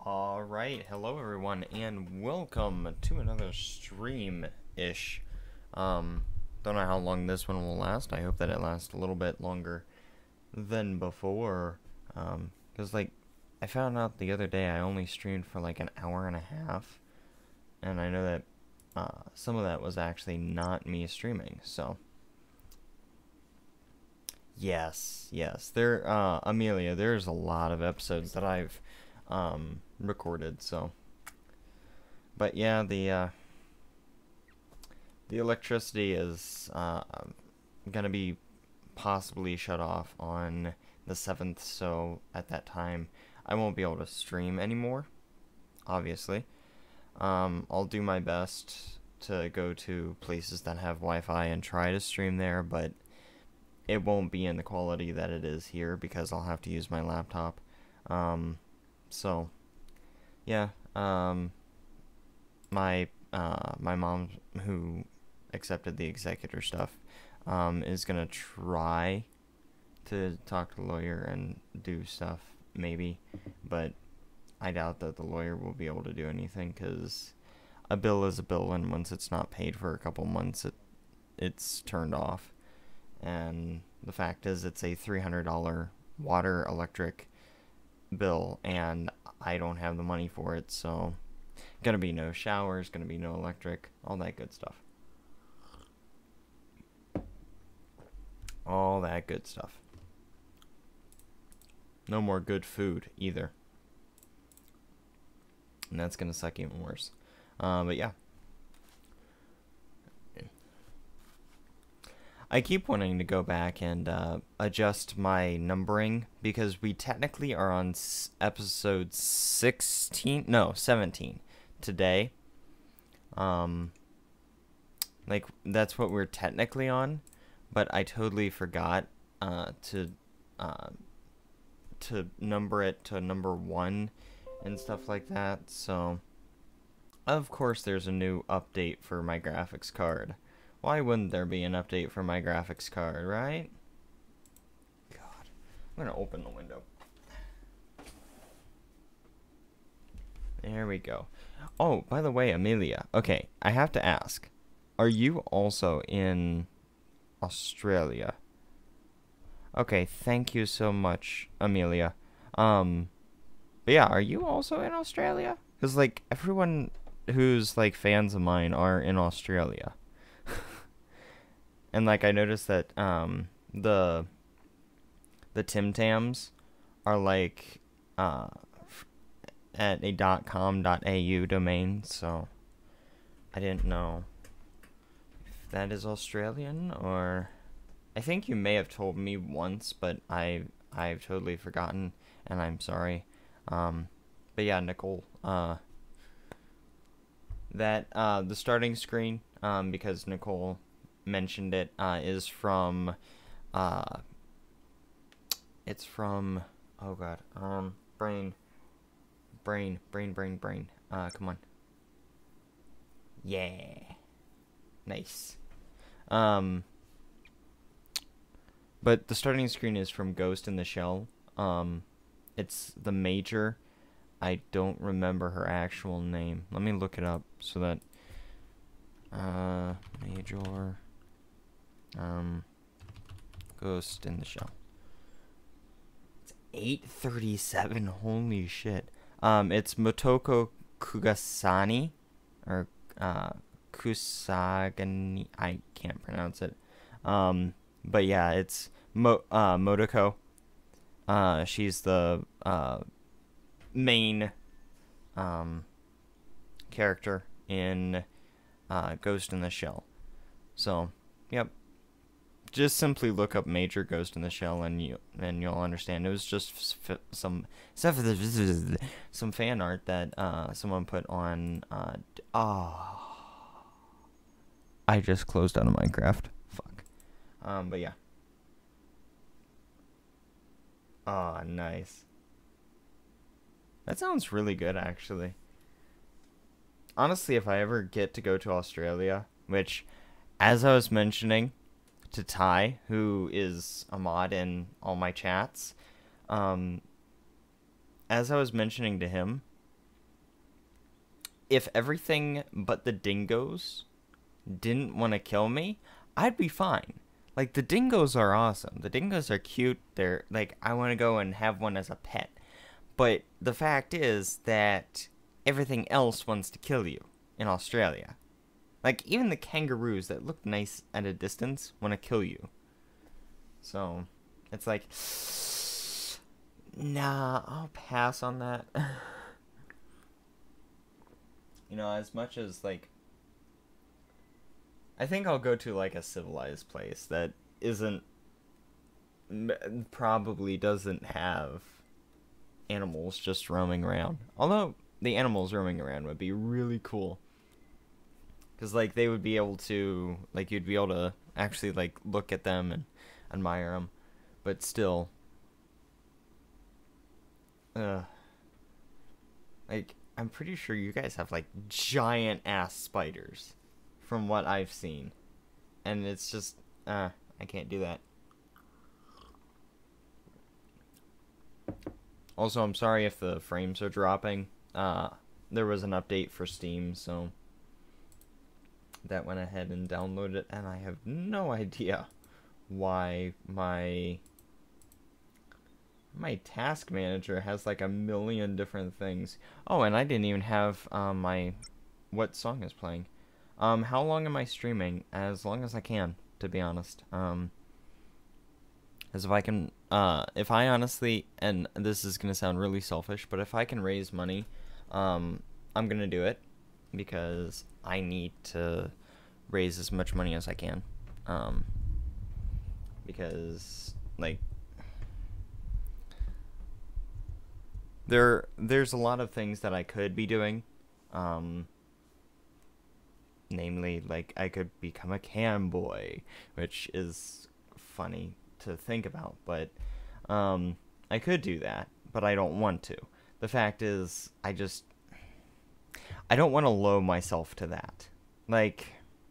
Alright, hello everyone, and welcome to another stream-ish. Don't know how long this one will last. I hope that it lasts a little bit longer than before. Because, I found out the other day I only streamed for, an hour and a half. And I know that, some of that was actually not me streaming, so... Yes. Amelia, there's a lot of episodes that I've, recorded, so... But yeah, the electricity is, gonna be possibly shut off on the 7th, so at that time, I won't be able to stream anymore, obviously. I'll do my best to go to places that have Wi-Fi and try to stream there, but it won't be in the quality that it is here because I'll have to use my laptop. So, yeah, my mom, who accepted the executor stuff, is gonna try to talk to the lawyer and do stuff, maybe, but I doubt that the lawyer will be able to do anything, because a bill is a bill, and once it's not paid for a couple months, it's turned off. And the fact is, it's a $300 water electric bill, and I don't have the money for it, so gonna be no showers, gonna be no electric, all that good stuff. All that good stuff. No more good food, either. And that's gonna suck even worse. But yeah. I keep wanting to go back and adjust my numbering, because we technically are on episode 17 today. That's what we're technically on, but I totally forgot to number it to number 1 and stuff like that. So, of course, there's a new update for my graphics card. Why wouldn't there be an update for my graphics card, right? God. I'm gonna open the window. There we go. Oh, by the way, Amelia. Okay, I have to ask. Are you also in Australia? Okay, thank you so much, Amelia. But yeah, are you also in Australia? Because, everyone who's, fans of mine are in Australia. And I noticed that the Tim Tams are at a .com.au domain, so I didn't know if that is Australian, or I think you may have told me once, but I've totally forgotten, and I'm sorry. But yeah, Nicole, that the starting screen, because Nicole mentioned it, is from it's from, oh god, brain, come on, yeah, nice. But the starting screen is from Ghost in the Shell. It's the Major. I don't remember her actual name. Let me look it up so that Major, Ghost in the Shell. It's 8:37. Holy shit. It's Motoko Kugasani, or Kusagani. I can't pronounce it. But yeah, it's Motoko. She's the main character in Ghost in the Shell. So, yep. Just simply look up Major Ghost in the Shell, and you'll understand. It was just some fan art that someone put on. I just closed out of Minecraft. Fuck. But yeah. Ah, nice. That sounds really good, actually. Honestly, if I ever get to go to Australia, which, as I was mentioning to Ty, who is a mod in all my chats, as I was mentioning to him, if everything but the dingoes didn't want to kill me, I'd be fine. Like, the dingoes are awesome. The dingoes are cute. They're, like, I want to go and have one as a pet. But the fact is that everything else wants to kill you in Australia. Like, even the kangaroos that look nice at a distance want to kill you. So, it's like, nah, I'll pass on that. You know, as much as, like, I think I'll go to, like, a civilized place that isn't, probably doesn't have animals just roaming around. Although, the animals roaming around would be really cool. Because, like, they would be able to, like, you'd be able to actually, like, look at them and admire them. But still, like, I'm pretty sure you guys have, like, giant-ass spiders. From what I've seen. And it's just, I can't do that. Also, I'm sorry if the frames are dropping. There was an update for Steam, so that went ahead and downloaded it, and I have no idea why my task manager has like a million different things. Oh, and I didn't even have what song is playing. How long am I streaming? As long as I can, to be honest. As if I can, if I honestly, and this is gonna sound really selfish, but if I can raise money, I'm gonna do it, because I need to raise as much money as I can, because, like, there's a lot of things that I could be doing, namely, like, I could become a cam boy, which is funny to think about, but I could do that, but I don't want to. The fact is, I don't want to low myself to that. Like,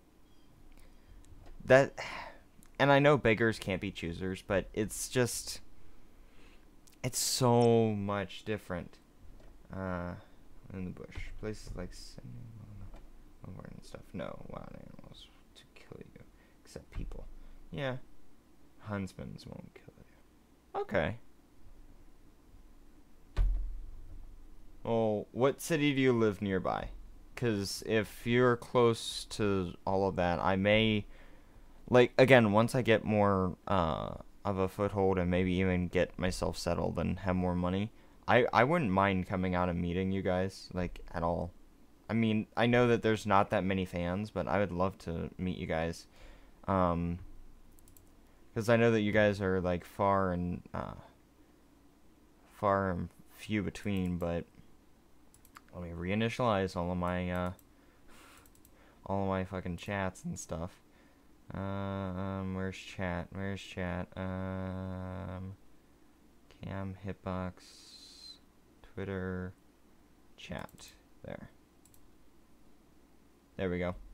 that, and I know beggars can't be choosers, but it's just, it's so much different. In the bush, places like and stuff. No wild animals to kill you, except people. Yeah, huntsmen won't kill you. Okay. Well, what city do you live nearby? Because if you're close to all of that, I may, like, again, once I get more of a foothold and maybe even get myself settled and have more money, I wouldn't mind coming out and meeting you guys, like, at all. I mean, I know that there's not that many fans, but I would love to meet you guys. Because I know that you guys are, like, far and few between, but let me reinitialize all of my fucking chats and stuff. Where's chat? Where's chat? Cam, Hitbox, Twitter, chat. There we go.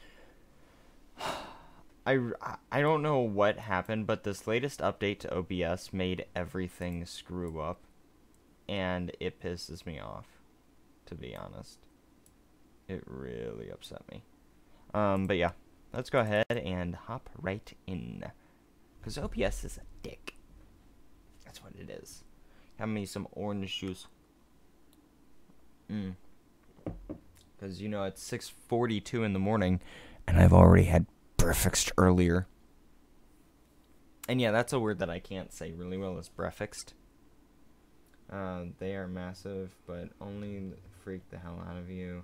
I don't know what happened, but this latest update to OBS made everything screw up, and it pisses me off, to be honest. It really upset me. But yeah, let's go ahead and hop right in, because OBS is a dick. That's what it is. Have me some orange juice. Because, you know, it's 6:42 in the morning, and I've already had breakfast earlier. And yeah, that's a word that I can't say really well, is breakfast. They are massive, but only freak the hell out of you.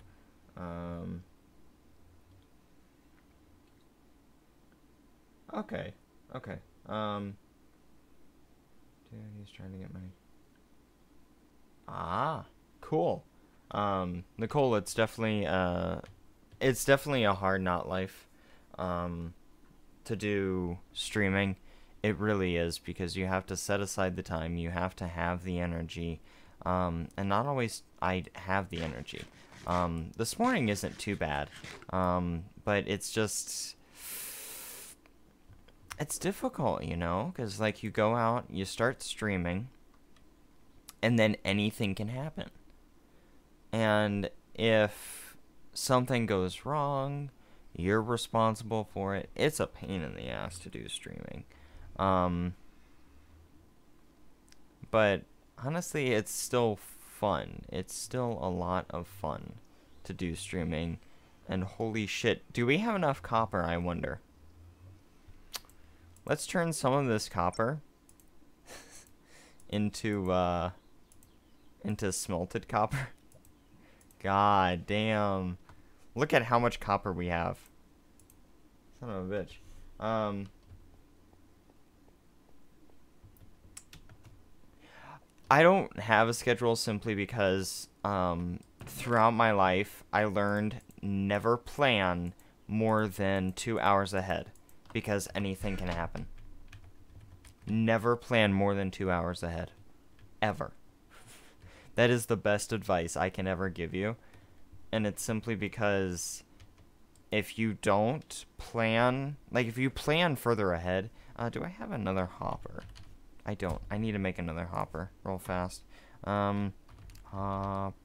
Okay. Dude, he's trying to get money. Ah, cool. Nicole, it's definitely a hard not life, to do streaming. It really is, because you have to set aside the time, you have to have the energy, and not always I have the energy. This morning isn't too bad, but it's just, it's difficult, you know, because, like, you go out, you start streaming, and then anything can happen. And if something goes wrong, you're responsible for it. It's a pain in the ass to do streaming. But honestly, it's still fun. It's still a lot of fun to do streaming. And holy shit, do we have enough copper, I wonder? Let's turn some of this copper into smelted copper. God damn. Look at how much copper we have. Son of a bitch. I don't have a schedule simply because throughout my life I learned never plan more than 2 hours ahead because anything can happen. Never plan more than 2 hours ahead. Ever. That is the best advice I can ever give you. And it's simply because if you don't plan, like if you plan further ahead, do I have another hopper? I don't. I need to make another hopper real fast. Hopper.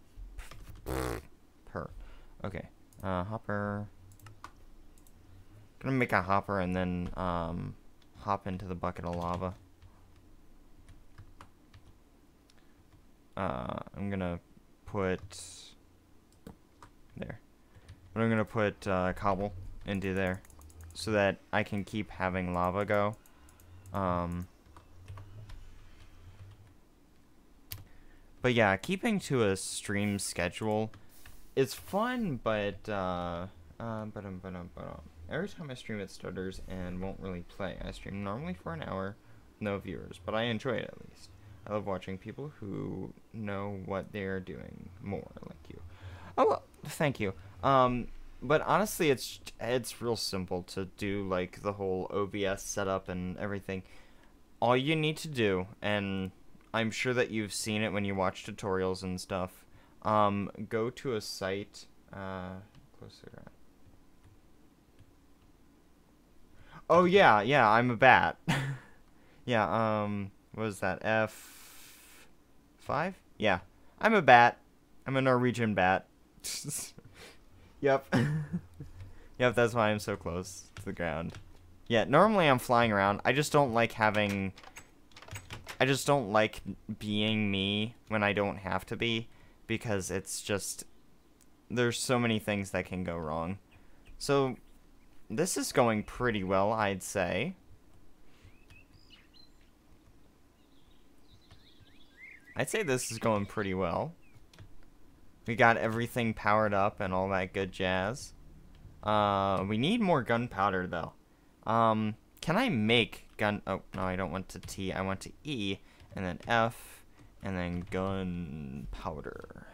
Okay. Hopper. Gonna make a hopper and then hop into the bucket of lava. I'm gonna put there. But I'm gonna put cobble into there so that I can keep having lava go. But yeah, keeping to a stream schedule is fun, but every time I stream it stutters and won't really play. I stream normally for an hour, no viewers, but I enjoy it at least. I love watching people who know what they're doing more, like you. Oh, well, thank you. But honestly, it's real simple to do, like, the whole OBS setup and everything. All you need to do, and I'm sure that you've seen it when you watch tutorials and stuff, go to a site, closer. Oh, yeah, I'm a bat. Yeah, what was that, F5? Yeah, I'm a bat. I'm a Norwegian bat. Yep. Yep, that's why I'm so close to the ground. Yeah, normally I'm flying around. I just don't like being me when I don't have to be, because it's just, there's so many things that can go wrong. So, this is going pretty well, I'd say. I'd say this is going pretty well. We got everything powered up and all that good jazz. We need more gunpowder, though. Can I make gun... Oh, no, I don't want to T. I want to E, and then F, and then gunpowder.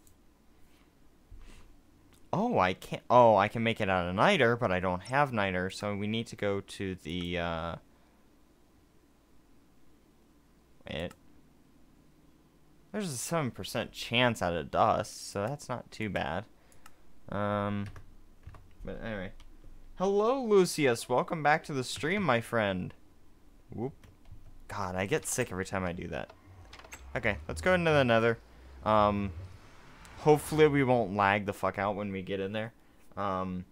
Oh, I can't... Oh, I can make it out of niter, but I don't have niter, so we need to go to the, Wait. There's a 7% chance out of dust, so that's not too bad. But anyway. Hello, Lucius. Welcome back to the stream, my friend. Whoop. God, I get sick every time I do that. Okay, let's go into the nether. Hopefully we won't lag the fuck out when we get in there. But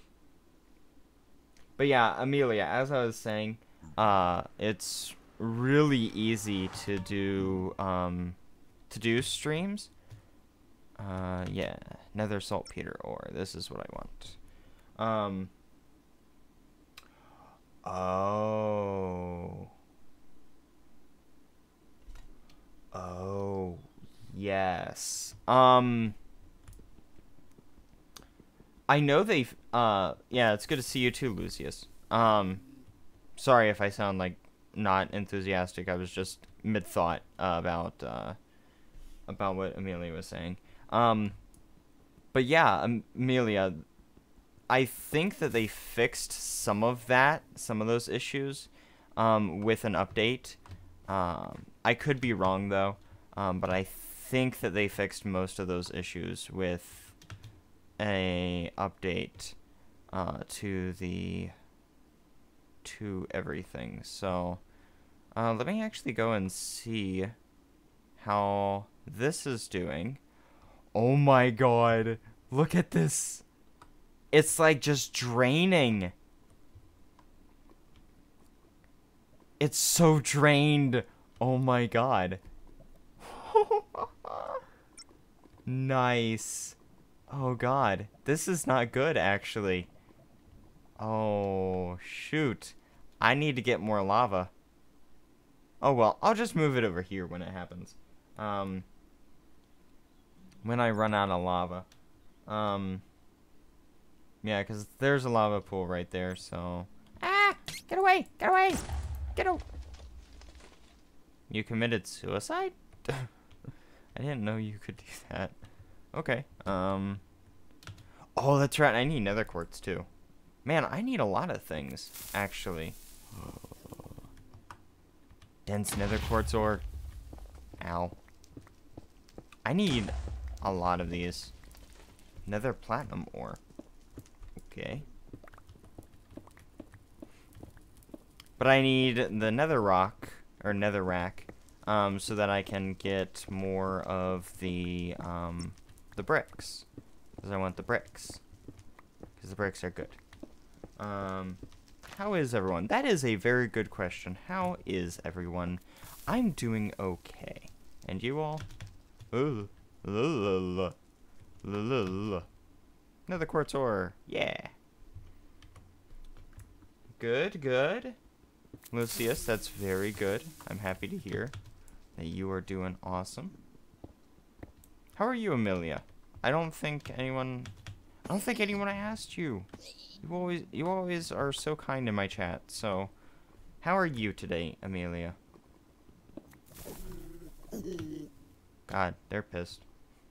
yeah, Amelia, as I was saying, it's really easy to do streams. Yeah, nether saltpeter ore. This is what I want. Oh, yes. I know they've, yeah, it's good to see you too, Lucius. Sorry if I sound, like, not enthusiastic. I was just mid-thought, about what Amelia was saying. But yeah, Amelia, I think that they fixed some of those issues, with an update. I could be wrong, though, but I think that they fixed most of those issues with a update, to everything. So, let me actually go and see how this is doing. Oh my god, Look at this. It's like just draining. It's so drained. Oh my god. Nice. Oh god. This is not good, actually. Oh, shoot. I need to get more lava. Oh well, I'll just move it over here when it happens. When I run out of lava. Yeah, because there's a lava pool right there, so... Ah! Get away! Get away! Get away! You committed suicide? I didn't know you could do that. Okay, Oh, that's right, I need nether quartz, too. Man, I need a lot of things, actually. Dense nether quartz ore. Ow. I need a lot of these. Nether platinum ore. Okay. But I need the nether rock, or nether rack, so that I can get more of the bricks. Because I want the bricks. Because the bricks are good. How is everyone? That is a very good question. How is everyone? I'm doing okay. And you all? Another quartz ore. Yeah. Good, good. Lucius, that's very good. I'm happy to hear that you are doing awesome. How are you, Amelia? I don't think anyone asked you. You always are so kind in my chat. So, how are you today, Amelia? God, they're pissed.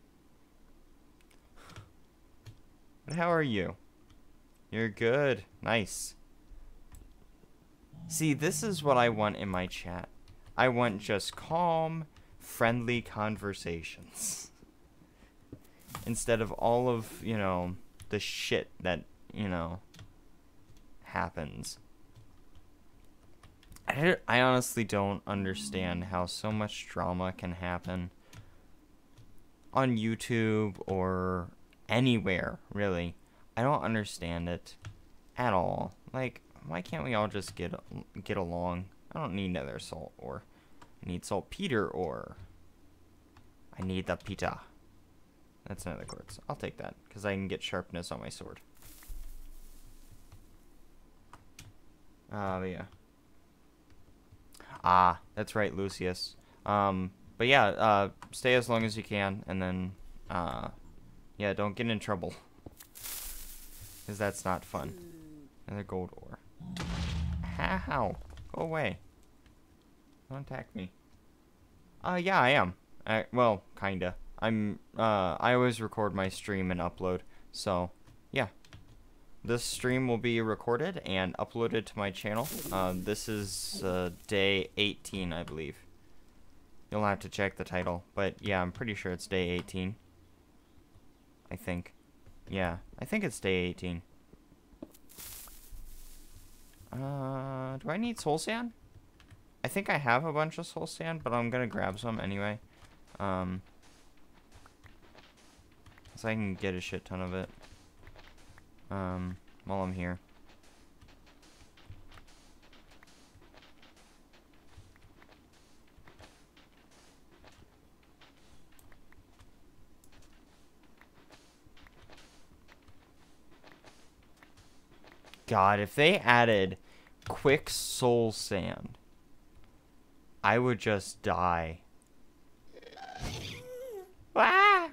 But how are you? You're good. Nice. See, this is what I want in my chat. I want just calm, friendly conversations. Instead of all of, you know, the shit that, you know, happens. I honestly don't understand how so much drama can happen on YouTube or anywhere, really. I don't understand it at all. Like, why can't we all just get along? I don't need nether salt ore. I need saltpeter ore. I need the pita. That's nether quartz. I'll take that, because I can get sharpness on my sword. Yeah. Ah, that's right, Lucius. But yeah, stay as long as you can, and then, yeah, don't get in trouble. Because that's not fun. Another gold ore. How? Go away. Don't attack me. Yeah, I am. Well, kinda. I always record my stream and upload, so, yeah. This stream will be recorded and uploaded to my channel. This is, day 18, I believe. You'll have to check the title, but yeah, I'm pretty sure it's day 18. I think. Yeah, I think it's day 18. Do I need soul sand? I think I have a bunch of soul sand, but I'm gonna grab some anyway. So I can get a shit ton of it. While I'm here. God, if they added quick soul sand, I would just die. Ah!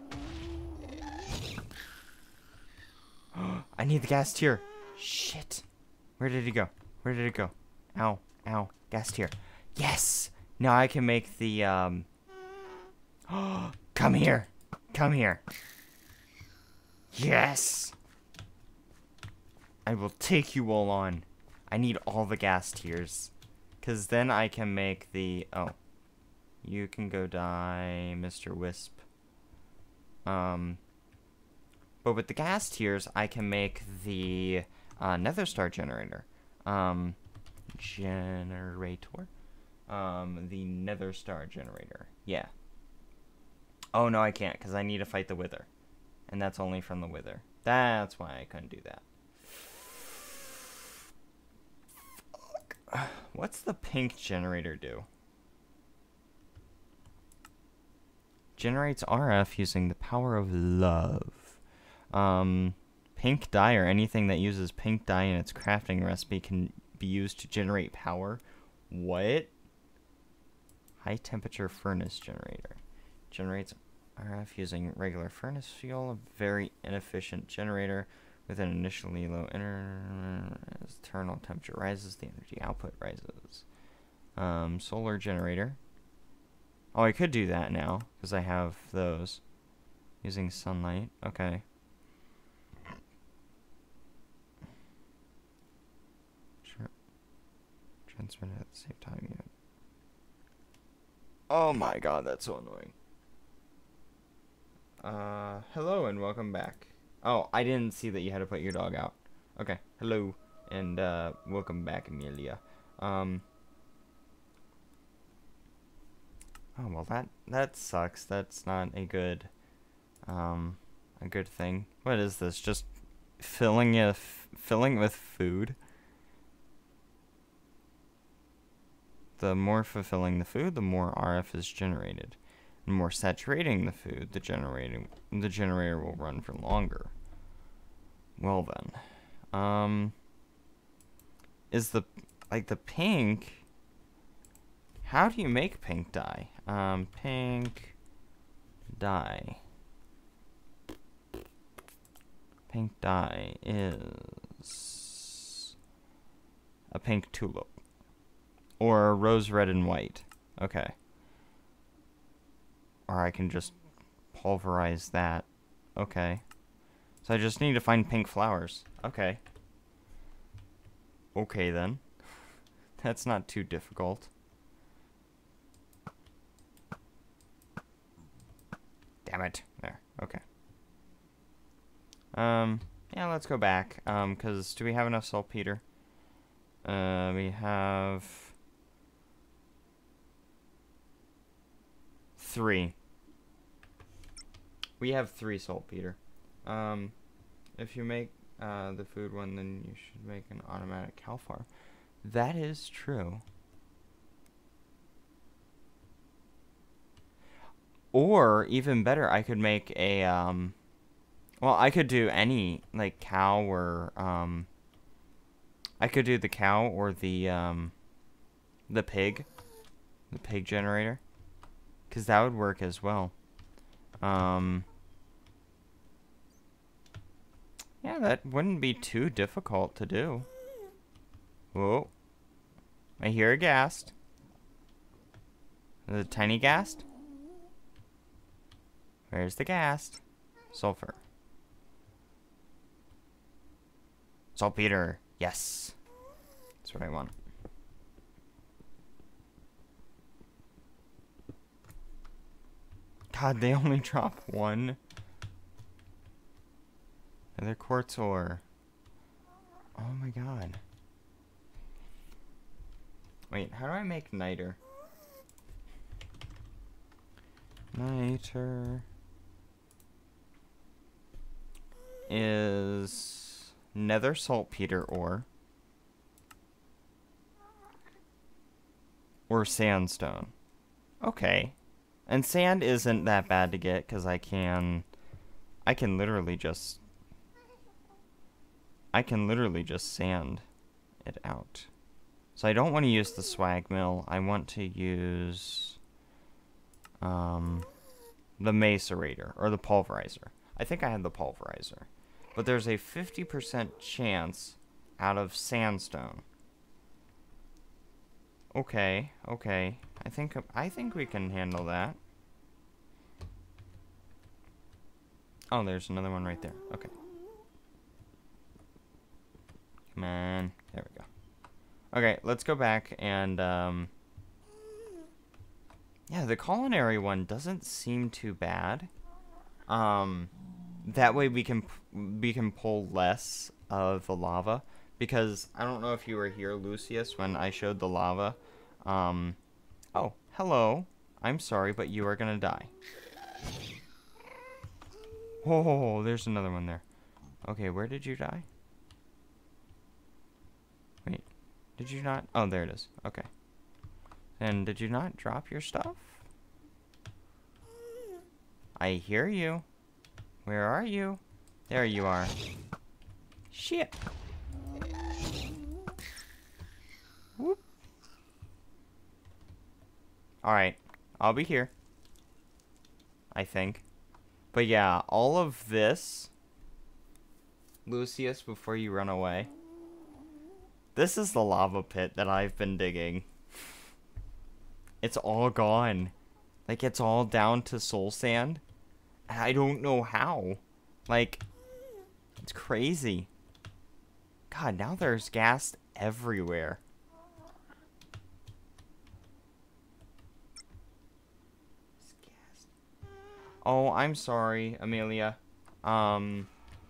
I need the gas tier. Shit. Where did it go? Where did it go? Ow. Ow. Gas tier. Yes! Now I can make the, Come here. Come here. Yes! I will take you all on. I need all the gas tiers. Because then I can make the... Oh. You can go die, Mr. Wisp. But with the gas tiers, I can make the nether star generator. The nether star generator. Yeah. Oh, no, I can't, because I need to fight the wither. And that's only from the wither. That's why I couldn't do that. Fuck. What's the pink generator do? Generates RF using the power of love. Pink dye or anything that uses pink dye in its crafting recipe can be used to generate power. What? High temperature furnace generator. Generates RF using regular furnace fuel. A very inefficient generator with an initially low internal temperature rises, the energy output rises. Solar generator. Oh, I could do that now because I have those. Using sunlight. Okay. Sure. Transmit at the same time unit. Oh my god, that's so annoying. Hello and welcome back. Oh, I didn't see that you had to put your dog out. Okay, hello and welcome back, Amelia. Oh well, that sucks. That's not a good thing. What is this? Just filling with food? The more fulfilling the food, the more RF is generated. The more saturating the food, the generator will run for longer. Well then, is the pink? How do you make pink dye? Pink dye. Pink dye is a pink tulip. Or rose red and white. Okay. Or I can just pulverize that. Okay. So I just need to find pink flowers. Okay. Okay then. That's not too difficult. Damn it. There. Okay. Yeah, let's go back. 'Cause do we have enough saltpeter? We have 3. We have 3 saltpeter. If you make the food one, then you should make an automatic cow farm. That is true. Or even better, I could make a well, I could do any like cow or I could do the cow or the pig generator. 'Cause that would work as well. Yeah, that wouldn't be too difficult to do. Whoa. I hear a ghast. The tiny ghast? Where's the ghast? Sulfur. Saltpeter. Yes. That's what I want. God, they only drop 1. Another quartz ore. Oh my god. Wait, how do I make niter? Niter is nether saltpeter ore or sandstone. Okay. And sand isn't that bad to get because I can literally just sand it out. So I don't want to use the swag mill. I want to use the macerator or the pulverizer. I think I had the pulverizer. But there's a 50% chance out of sandstone. Okay, okay. I think we can handle that. Oh, there's another one right there. Okay. Come on. There we go. Okay, let's go back and yeah, the culinary one doesn't seem too bad. That way we can pull less of the lava, because I don't know if you were here, Lucius, when I showed the lava. Oh, hello. I'm sorry, but you are gonna die. Oh, there's another one there. Okay, where did you die? Wait, did you not? Oh, there it is. Okay. And did you not drop your stuff? I hear you. Where are you? There you are. Shit. Whoop. Alright. I'll be here. I think. But yeah, all of this... Lucius, before you run away. This is the lava pit that I've been digging. It's all gone. Like, it's all down to soul sand. And I don't know how. Like, it's crazy. God, now there's gas everywhere. Oh, I'm sorry, Amelia. I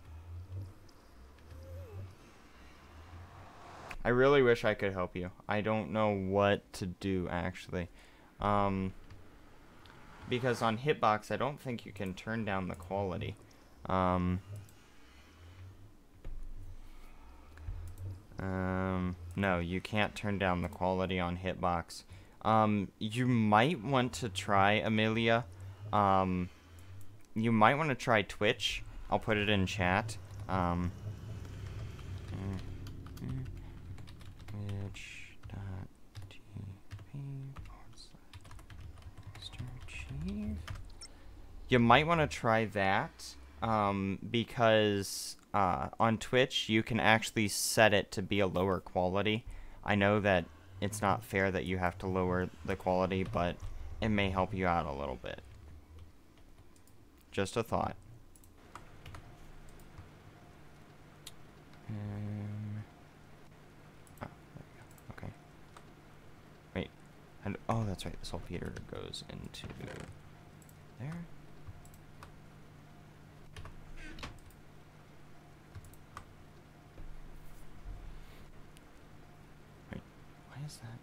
really wish I could help you. I don't know what to do, actually. Because on Hitbox, I don't think you can turn down the quality. No, you can't turn down the quality on Hitbox. You might want to try, Amelia. You might want to try Twitch. I'll put it in chat. Twitch.tv/MrChief. You might want to try that, because on Twitch you can actually set it to be a lower quality. I know that it's not fair that you have to lower the quality, but it may help you out a little bit. Just a thought. Oh, there we go. Okay. Wait. And, oh, that's right. The saltpeter goes into there. Wait. Why is that?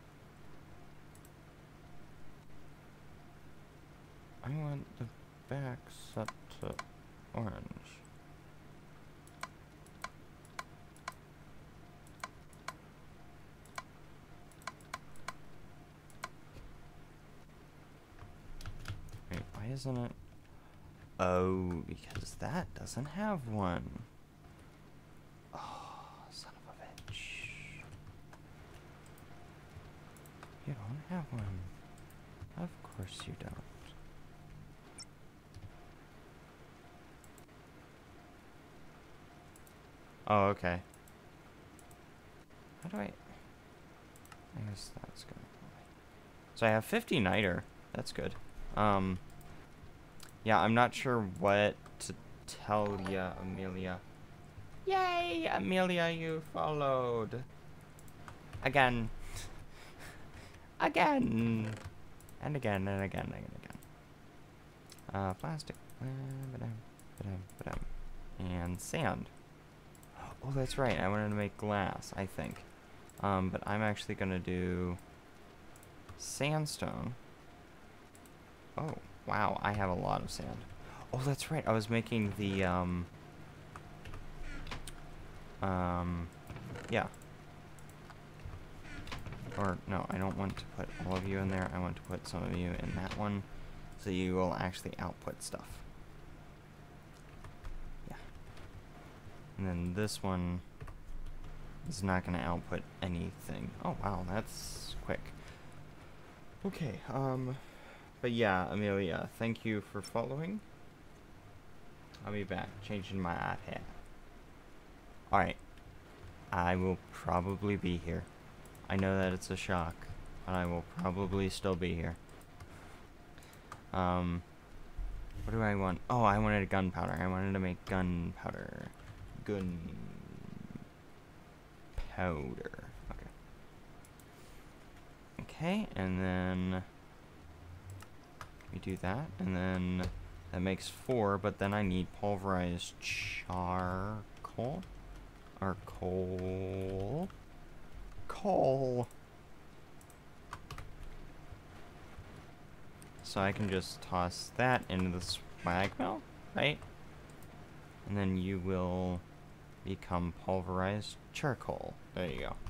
I want the back set to orange. Wait, why isn't it? Oh, because that doesn't have one. Oh, son of a bitch. You don't have one. Of course you don't. Oh, okay. How do I guess that's gonna... So I have 50 niter. That's good. Yeah, I'm not sure what to tell ya, Amelia. Yay, Amelia, you followed. Again. Again. And again, and again, and again. Plastic. And sand. Oh, that's right. I wanted to make glass, I think. But I'm actually going to do sandstone. Oh, wow. I have a lot of sand. Oh, that's right. I was making the, yeah. Or, no, I don't want to put all of you in there. I want to put some of you in that one, so you will actually output stuff. Yeah. And then this one is not going to output anything. Oh, wow, that's quick. Okay, but yeah, Amelia, thank you for following. I'll be back, changing my iPad. Alright. I will probably be here. I know that it's a shock, but I will probably still be here. What do I want? Oh, I wanted a gunpowder. I wanted to make gunpowder. Gunpowder. Okay. Okay, and then we do that, and then that makes 4, but then I need pulverized charcoal. Or coal. Coal. So I can just toss that into the swag mill, right? And then you will become pulverized charcoal. There you go.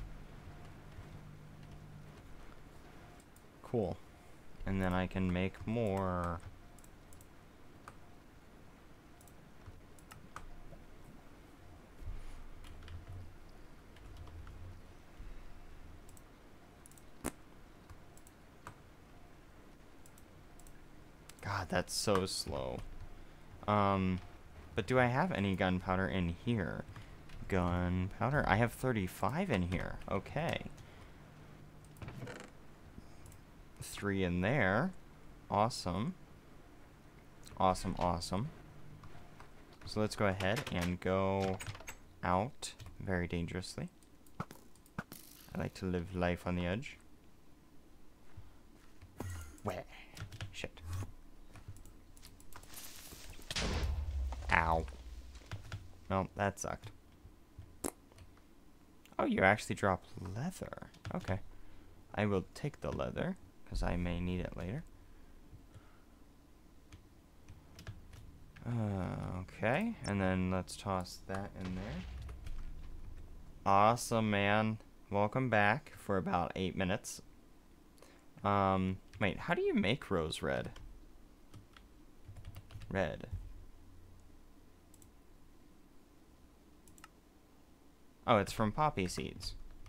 Cool. And then I can make more. God, that's so slow. But do I have any gunpowder in here? Gunpowder? I have 35 in here. Okay. 3 in there. Awesome. Awesome, awesome. So let's go ahead and go out very dangerously. I like to live life on the edge. Wah. Shit. Ow. Well, that sucked. Oh, you actually dropped leather. Okay. I will take the leather, because I may need it later. Okay, and then let's toss that in there. Awesome, man. Welcome back for about 8 minutes. Wait, how do you make rose red? Red. Oh, it's from poppy seeds.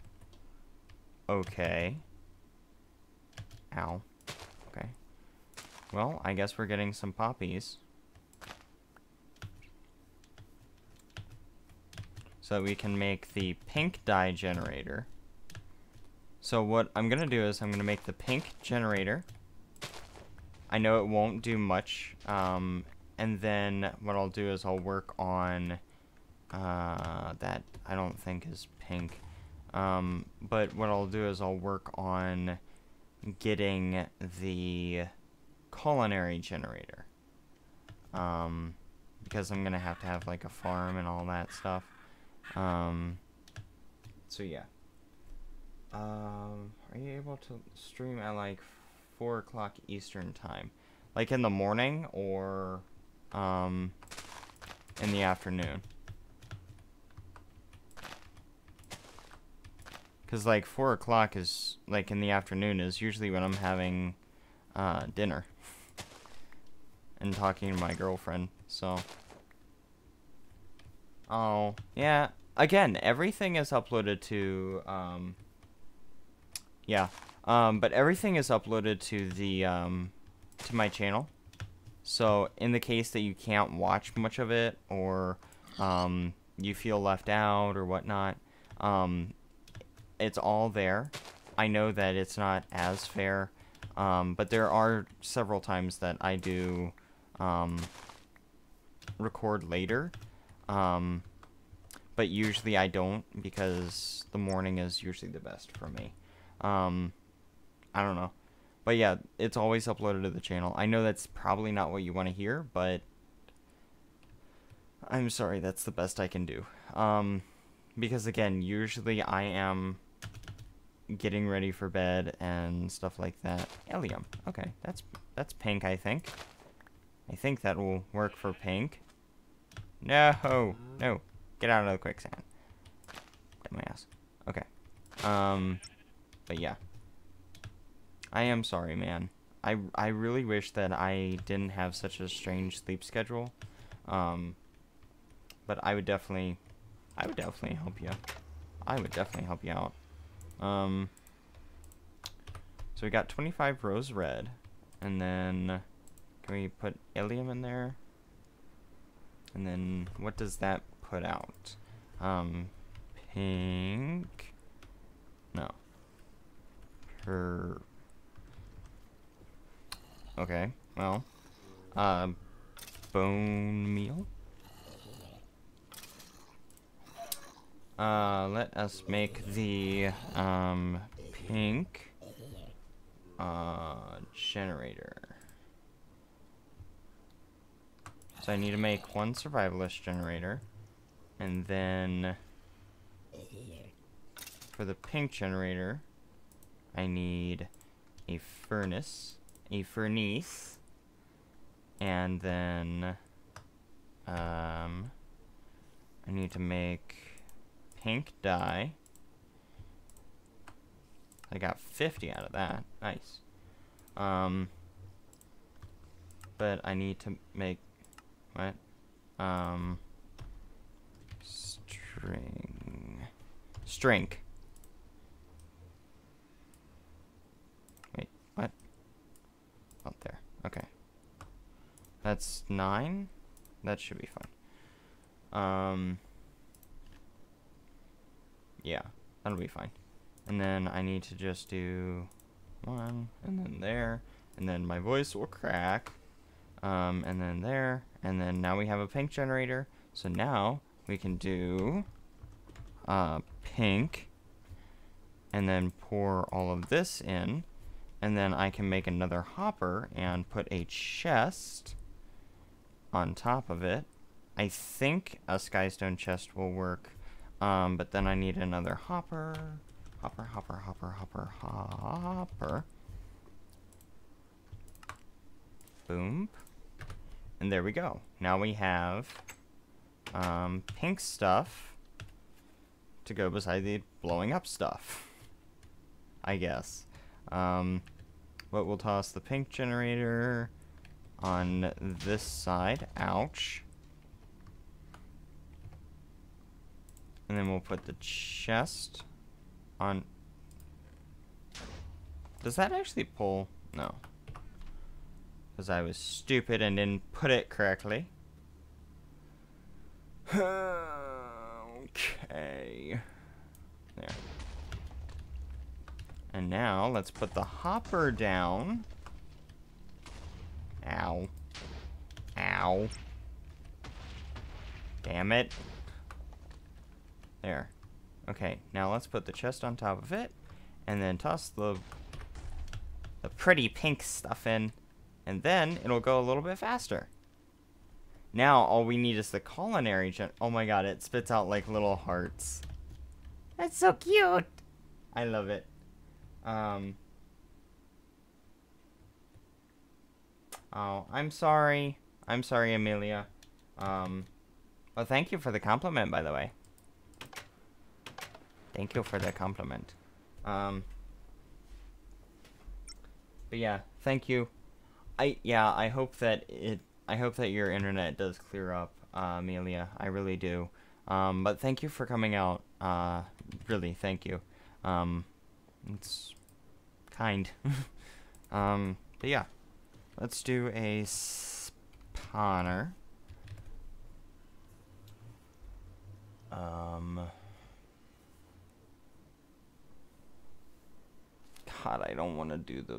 Okay. Ow. Okay. Well, I guess we're getting some poppies. So that we can make the pink dye generator. So what I'm going to do is I'm going to make the pink generator. I know it won't do much. And then what I'll do is I'll work on that I don't think is pink. But what I'll do is I'll work on getting the culinary generator. Because I'm going to have like a farm and all that stuff. So yeah. Are you able to stream at like 4 o'clock Eastern time? Like in the morning or in the afternoon? Because like 4 o'clock is like in the afternoon is usually when I'm having dinner and talking to my girlfriend. So oh yeah, again, everything is uploaded to yeah, but everything is uploaded to the to my channel. So in the case that you can't watch much of it, or you feel left out or whatnot, it's all there. I know that it's not as fair, but there are several times that I do record later, but usually I don't, because the morning is usually the best for me. I don't know. But yeah, it's always uploaded to the channel. I know that's probably not what you want to hear, but I'm sorry, that's the best I can do. Because again, usually I am getting ready for bed and stuff like that. Helium. Okay, that's pink, I think. I think that will work for pink. No, no. Get out of the quicksand. Get my ass. Okay. But yeah. I am sorry, man. I really wish that I didn't have such a strange sleep schedule. But I would definitely help you. I would definitely help you out. So we got 25 rose red, and then can we put ilium in there? And then what does that put out? Pink. No. Okay, well, bone meal. Let us make the, pink, generator. So I need to make 1 survivalist generator, and then for the pink generator, I need a furnace, and then, I need to make pink dye. I got 50 out of that. Nice. But I need to make what? String. Wait, what? Up there. Okay. That's 9. That should be fine. Yeah, that'll be fine. And then I need to just do 1, and then there, and then my voice will crack. And then there, and then now we have a pink generator. So now we can do pink, and then pour all of this in, and then I can make another hopper and put a chest on top of it. I think a skystone chest will work, but then I need another hopper. Hopper. Boom. And there we go. Now we have pink stuff to go beside the blowing up stuff, I guess. But we'll toss the pink generator on this side. Ouch. And then we'll put the chest on. Does that actually pull? No. Because I was stupid and didn't put it correctly. Okay. There. And now let's put the hopper down. Ow. Ow. Damn it. There. Okay, now let's put the chest on top of it. And then toss the pretty pink stuff in. And then it'll go a little bit faster. Now all we need is the culinary oh my god, it spits out like little hearts. That's so cute. I love it. Oh, I'm sorry. I'm sorry, Amelia. Well, thank you for the compliment, by the way. Thank you for the compliment. But yeah, thank you. I hope that your internet does clear up, Amelia. I really do. But thank you for coming out. Really, thank you. It's kind. But yeah, let's do a spawner. God, I don't want to do the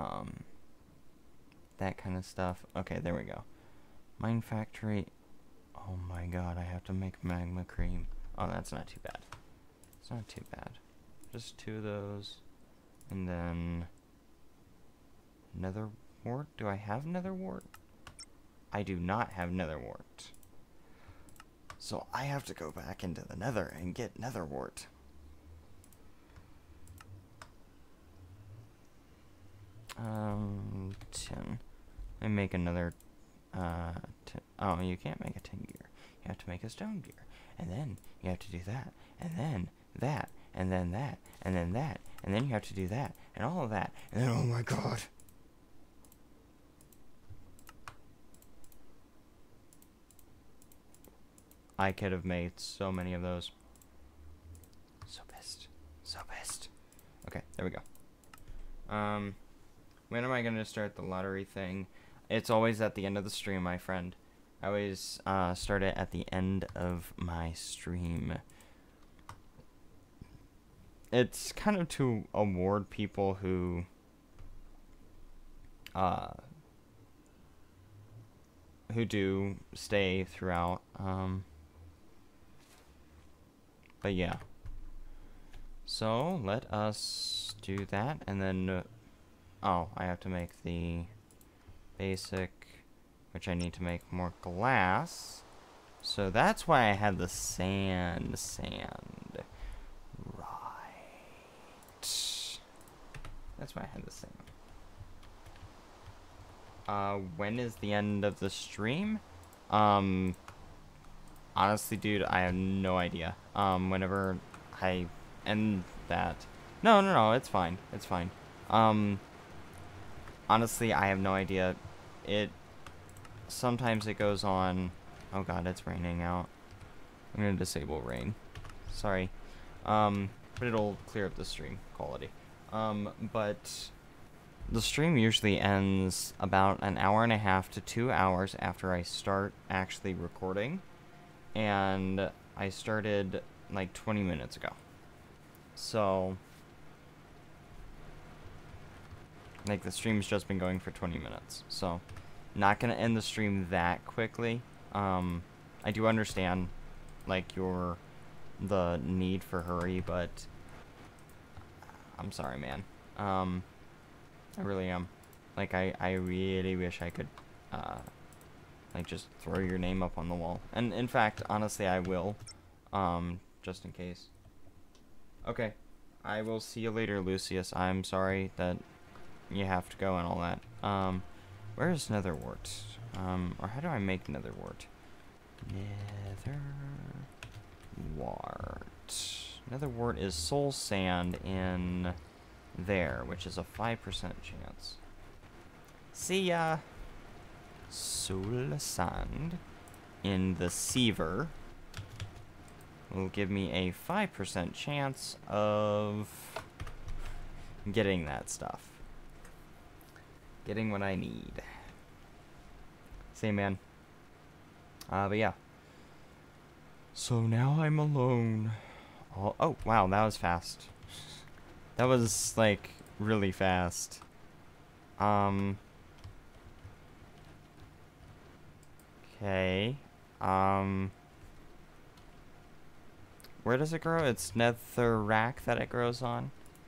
that kind of stuff. Okay, there we go. Mine factory. Oh my god, I have to make magma cream. Oh, that's not too bad. It's not too bad. Just 2 of those. And then nether wart. Do I have nether wart? I do not have nether wart. So I have to go back into the nether and get nether wart. Um, 10. Let me make another, 10. Oh, you can't make a tin gear. You have to make a stone gear. And then you have to do that. And then that. And then that. And then that. And then you have to do that. And all of that. And then, oh my god. I could have made so many of those. So pissed. So pissed. Okay, there we go. When am I going to start the lottery thing? It's always at the end of the stream, my friend. I always start it at the end of my stream. It's kind of to award people who do stay throughout. But yeah. So let us do that, and then oh, I have to make the basic, which I need to make more glass. So that's why I had the sand. Right. That's why I had the sand. When is the end of the stream? Honestly, dude, I have no idea. Whenever I end that... No, no, no, it's fine. It's fine. Um, honestly, I have no idea. It... Sometimes it goes on... Oh god, it's raining out. I'm gonna disable rain. Sorry. But it'll clear up the stream quality. But... The stream usually ends about an hour and a half to 2 hours after I start actually recording. And I started like 20 minutes ago. So, like, the stream's just been going for 20 minutes. So, not gonna end the stream that quickly. I do understand, like, the need for hurry, but I'm sorry, man. I really am. Like, I really wish I could, like, just throw your name up on the wall. And, in fact, honestly, I will, just in case. Okay. I will see you later, Lucius. I'm sorry that you have to go and all that. Where is Netherwort? Or how do I make Netherwort? Netherwort. Netherwort is soul sand in there, which is a 5% chance. See ya! Soul sand in the Seaver will give me a 5% chance of getting that stuff. Getting what I need. Same, man. But yeah. So now I'm alone. Oh, wow, that was fast. That was, like, really fast. Okay. Where does it grow? It's netherrack that it grows on.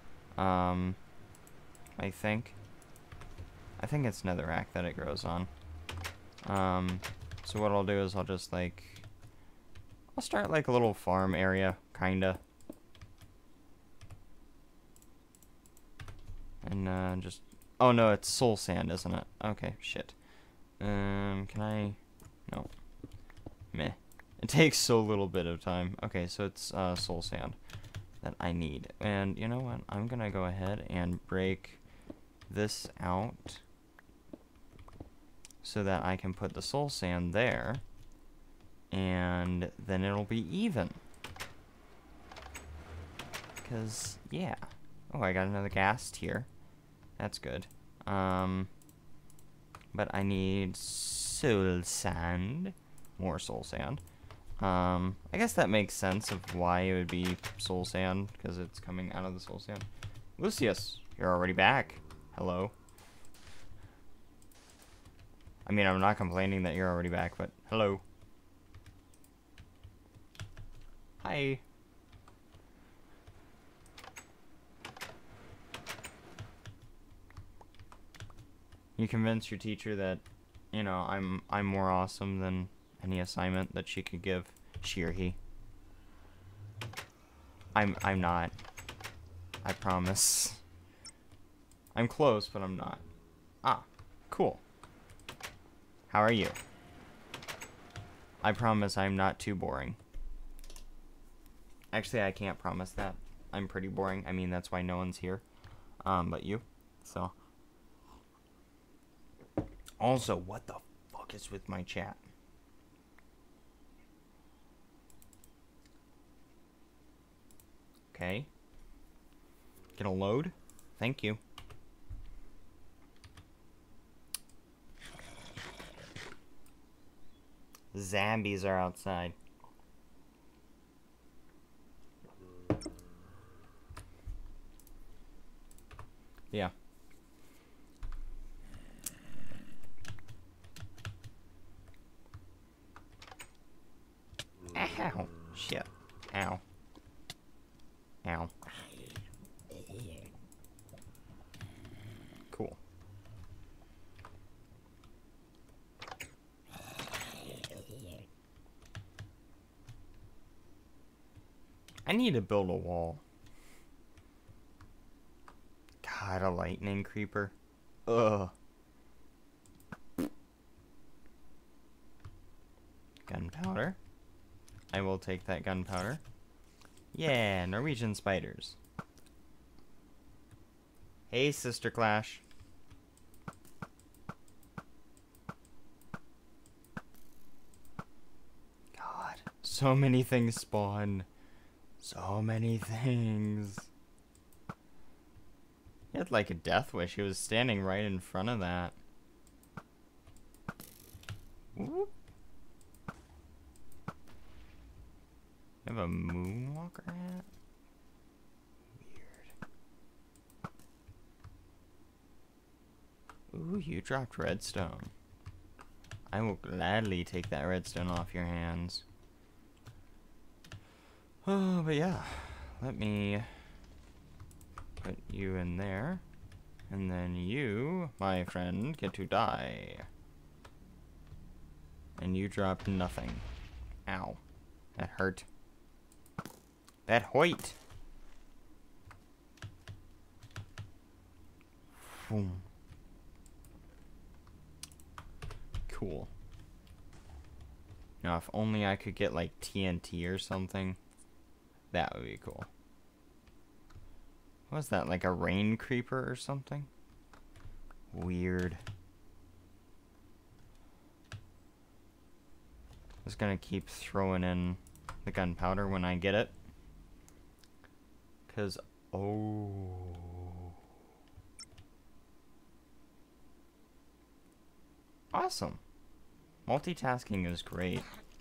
I think. I think it's netherrack that it grows on. So what I'll do is I'll just, like... I'll start, like, a little farm area, kinda. And, just... Oh, no, it's soul sand, isn't it? Okay, shit. Can I... No. Meh. It takes so little bit of time. Okay, so it's, soul sand that I need. And, you know what? I'm gonna go ahead and break this out so that I can put the soul sand there. And then it'll be even. Because, yeah. Oh, I got another gas tier. That's good. But I need soul sand. More soul sand. I guess that makes sense of why it would be soul sand, because it's coming out of the soul sand. Lucius, you're already back. Hello. I mean, I'm not complaining that you're already back, but hello. Hi. You convince your teacher that, you know, I'm more awesome than any assignment that she could give, she or he. I'm not. I promise. I'm close, but I'm not. Ah, cool. How are you? I promise I'm not too boring. Actually, I can't promise that. I'm pretty boring. I mean, that's why no one's here. But you. So. Also, what the fuck is with my chat? Okay. Get a load? Thank you. Zombies are outside. Yeah. Ow. Shit. Ow. Ow. Cool. I need to build a wall. God, a lightning creeper. Ugh. Gunpowder. I will take that gunpowder. Yeah, Norwegian spiders. Hey, Sister Clash. God, so many things spawn. So many things. He had like a death wish. He was standing right in front of that. Whoop. You have a moonwalker hat? Weird. Ooh, you dropped redstone. I will gladly take that redstone off your hands. Oh, but yeah. Let me put you in there. And then you, my friend, get to die. And you dropped nothing. Ow. That hurt. That hoit. Boom. Cool. Now, if only I could get, like, TNT or something. That would be cool. What was that, like a rain creeper or something? Weird. I'm just gonna keep throwing in the gunpowder when I get it. Cause, oh. Awesome. Multitasking is great.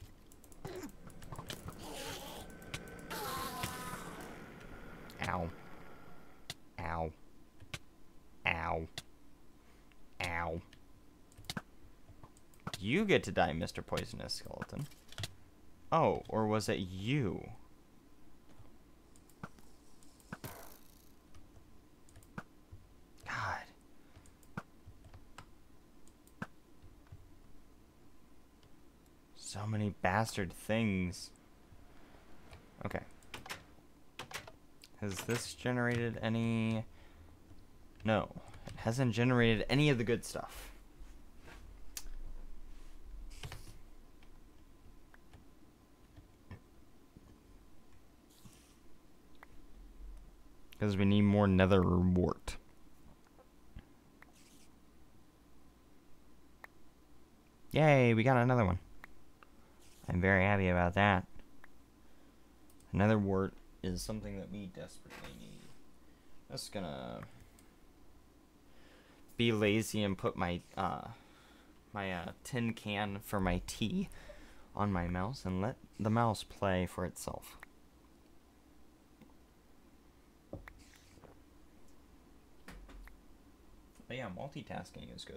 Ow. Ow. Ow. Ow. You get to die, Mr. Poisonous Skeleton. Oh, or was it you? God. So many bastard things. Okay. Has this generated any... No. It hasn't generated any of the good stuff. Because we need more nether wart. Yay, we got another one. I'm very happy about that. Nether wart is something that we desperately need. I'm just gonna be lazy and put my tin can for my tea on my mouse and let the mouse play for itself. But yeah, multitasking is good.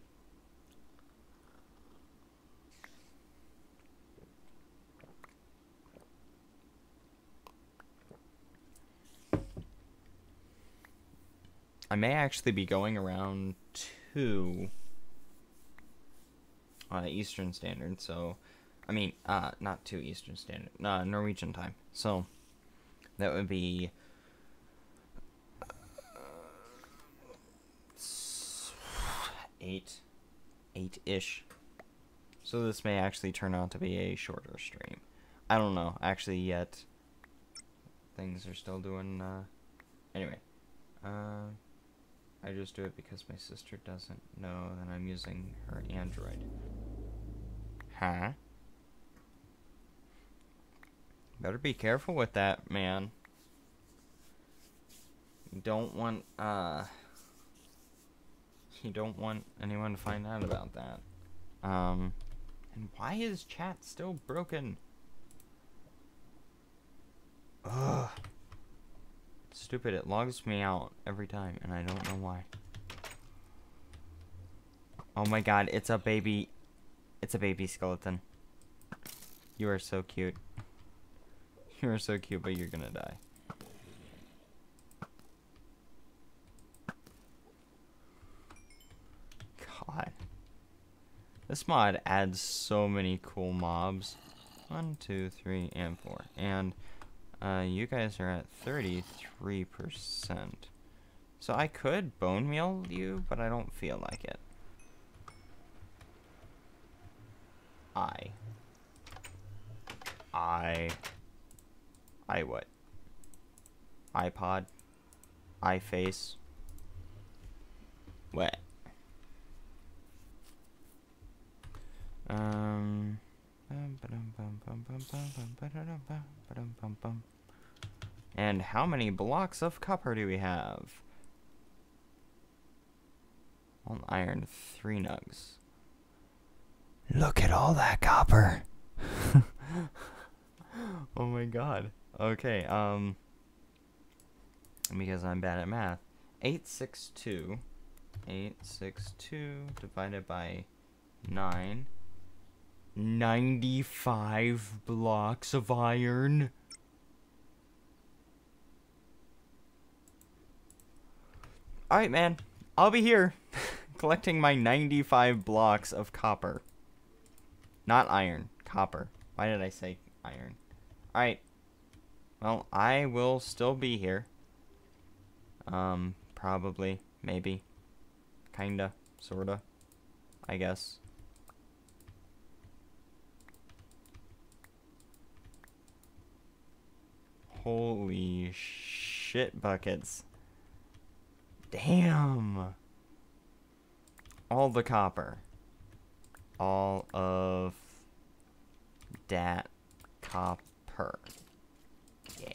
I may actually be going around to Eastern Standard, so I mean, not to Eastern Standard, Norwegian time. So that would be 8-ish. So this may actually turn out to be a shorter stream. I don't know actually yet. Things are still doing. Anyway, I just do it because my sister doesn't know that I'm using her Android. Huh? Better be careful with that, man. You don't want anyone to find out about that. And why is chat still broken? Ugh. Stupid, it logs me out every time, and I don't know why. Oh my god, it's a baby skeleton. You are so cute. You are so cute, but you're gonna die. God. This mod adds so many cool mobs. 1, 2, 3, and 4. And you guys are at 33%. So I could bone meal you, but I don't feel like it. what? iPod? iFace? What? And how many blocks of copper do we have? 1 iron, 3 nugs. Look at all that copper. Oh my god. Okay, because I'm bad at math. 862 divided by 9. 95 blocks of iron. Alright, man. I'll be here collecting my 95 blocks of copper. Not iron. Copper. Why did I say iron? Alright. Well, I will still be here. Probably. Maybe. Kinda. Sorta. I guess. Holy shit buckets. Damn. All the copper. All of that copper. Yeah.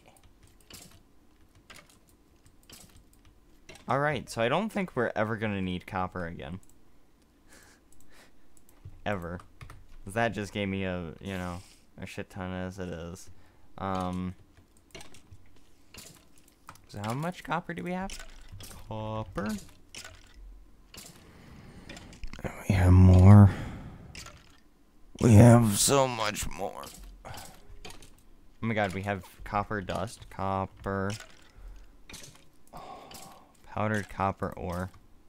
Alright, so I don't think we're ever gonna need copper again. Ever. That just gave me a, you know, a shit ton as it is. So how much copper do we have? Copper. We have more. We have so much more. Oh my god, we have copper dust. Copper. Powdered copper ore.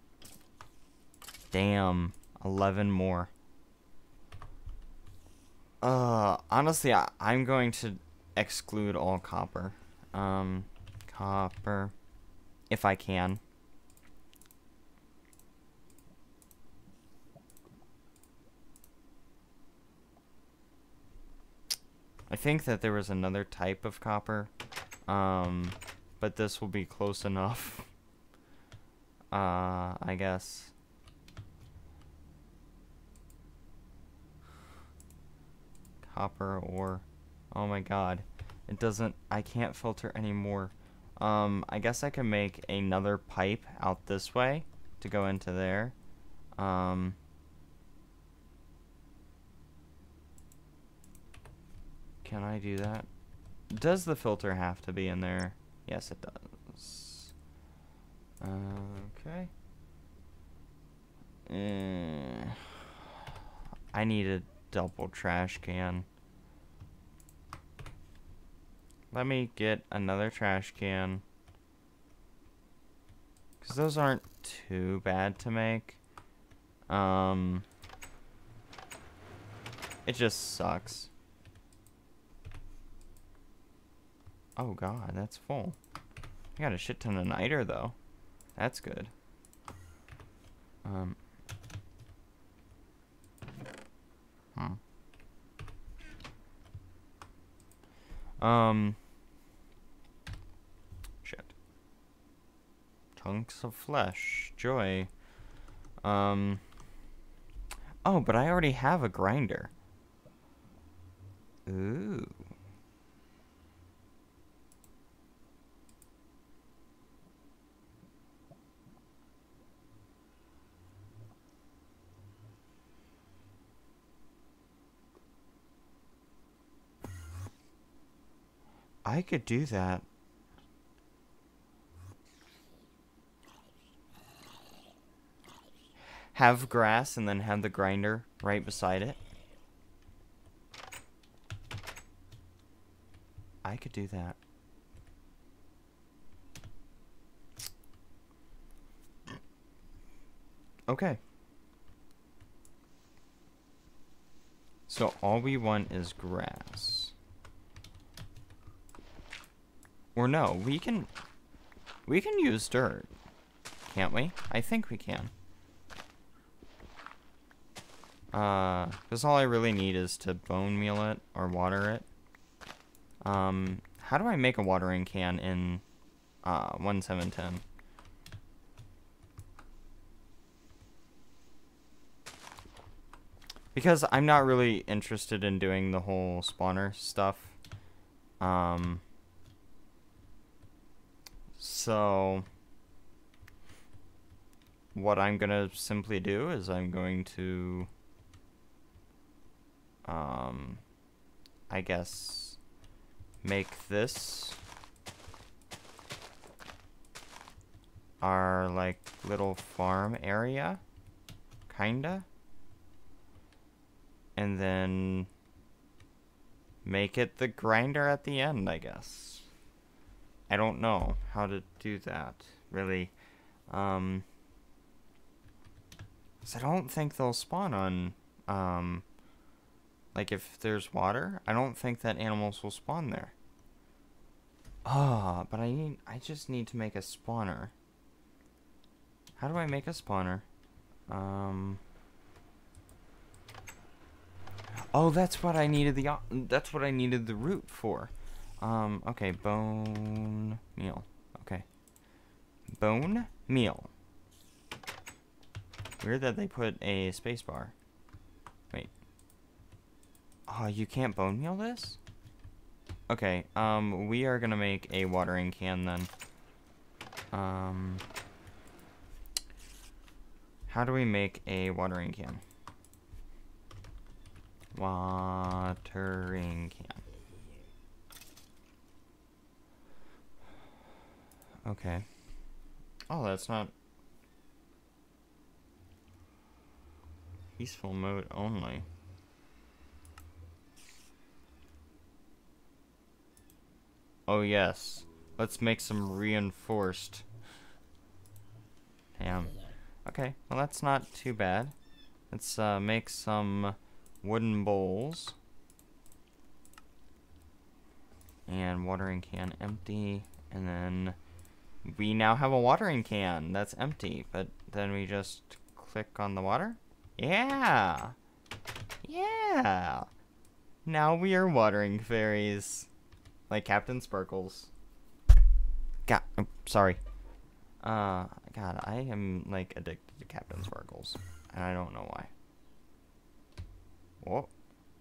Damn. 11 more. Honestly, I'm going to exclude all copper. Copper. If I can. I think that there was another type of copper. But this will be close enough. I guess. Copper ore. Oh my god. It doesn't, I can't filter anymore. I guess I can make another pipe out this way to go into there. Can I do that? Does the filter have to be in there? Yes, it does. Okay. I need a double trash can. Let me get another trash can. Because those aren't too bad to make. It just sucks. Oh god, that's full. I got a shit ton of niter though. That's good. Shit. Chunks of flesh. Joy. Oh, but I already have a grinder. Ooh. I could do that. Have grass and then have the grinder right beside it. I could do that. Okay. So all we want is grass. Or no, we can use dirt. Can't we? I think we can. Because all I really need is to bone meal it or water it. How do I make a watering can in 1.7.10? Because I'm not really interested in doing the whole spawner stuff. So what I'm gonna simply do is I'm going to, I guess, make this our, like, little farm area, kinda. And then make it the grinder at the end, I guess. I don't know how to do that, really. 'Cause I don't think they'll spawn on, like, if there's water, I don't think that animals will spawn there. Ah, but I just need to make a spawner. How do I make a spawner? Oh, that's what I needed the root for. Okay, bone meal. Okay. Bone meal. Weird that they put a spacebar. Wait. Oh, you can't bone meal this? Okay, we are gonna make a watering can then. How do we make a watering can? Watering can. Okay. Oh, that's not... Peaceful mode only. Oh, yes. Let's make some reinforced. Damn. Okay, well that's not too bad. Let's make some wooden bowls. And watering can empty. And then we now have a watering can that's empty. But then we just click on the water. Yeah! Yeah! Now we are watering fairies. Like Captain Sparkles. God, oh, sorry. God, I am, like, addicted to Captain Sparkles. And I don't know why. Whoa.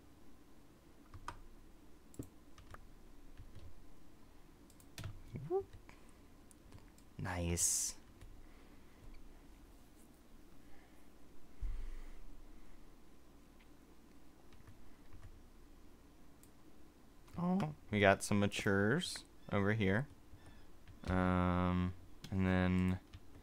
Whoop. Nice. Oh, we got some matures over here. And then...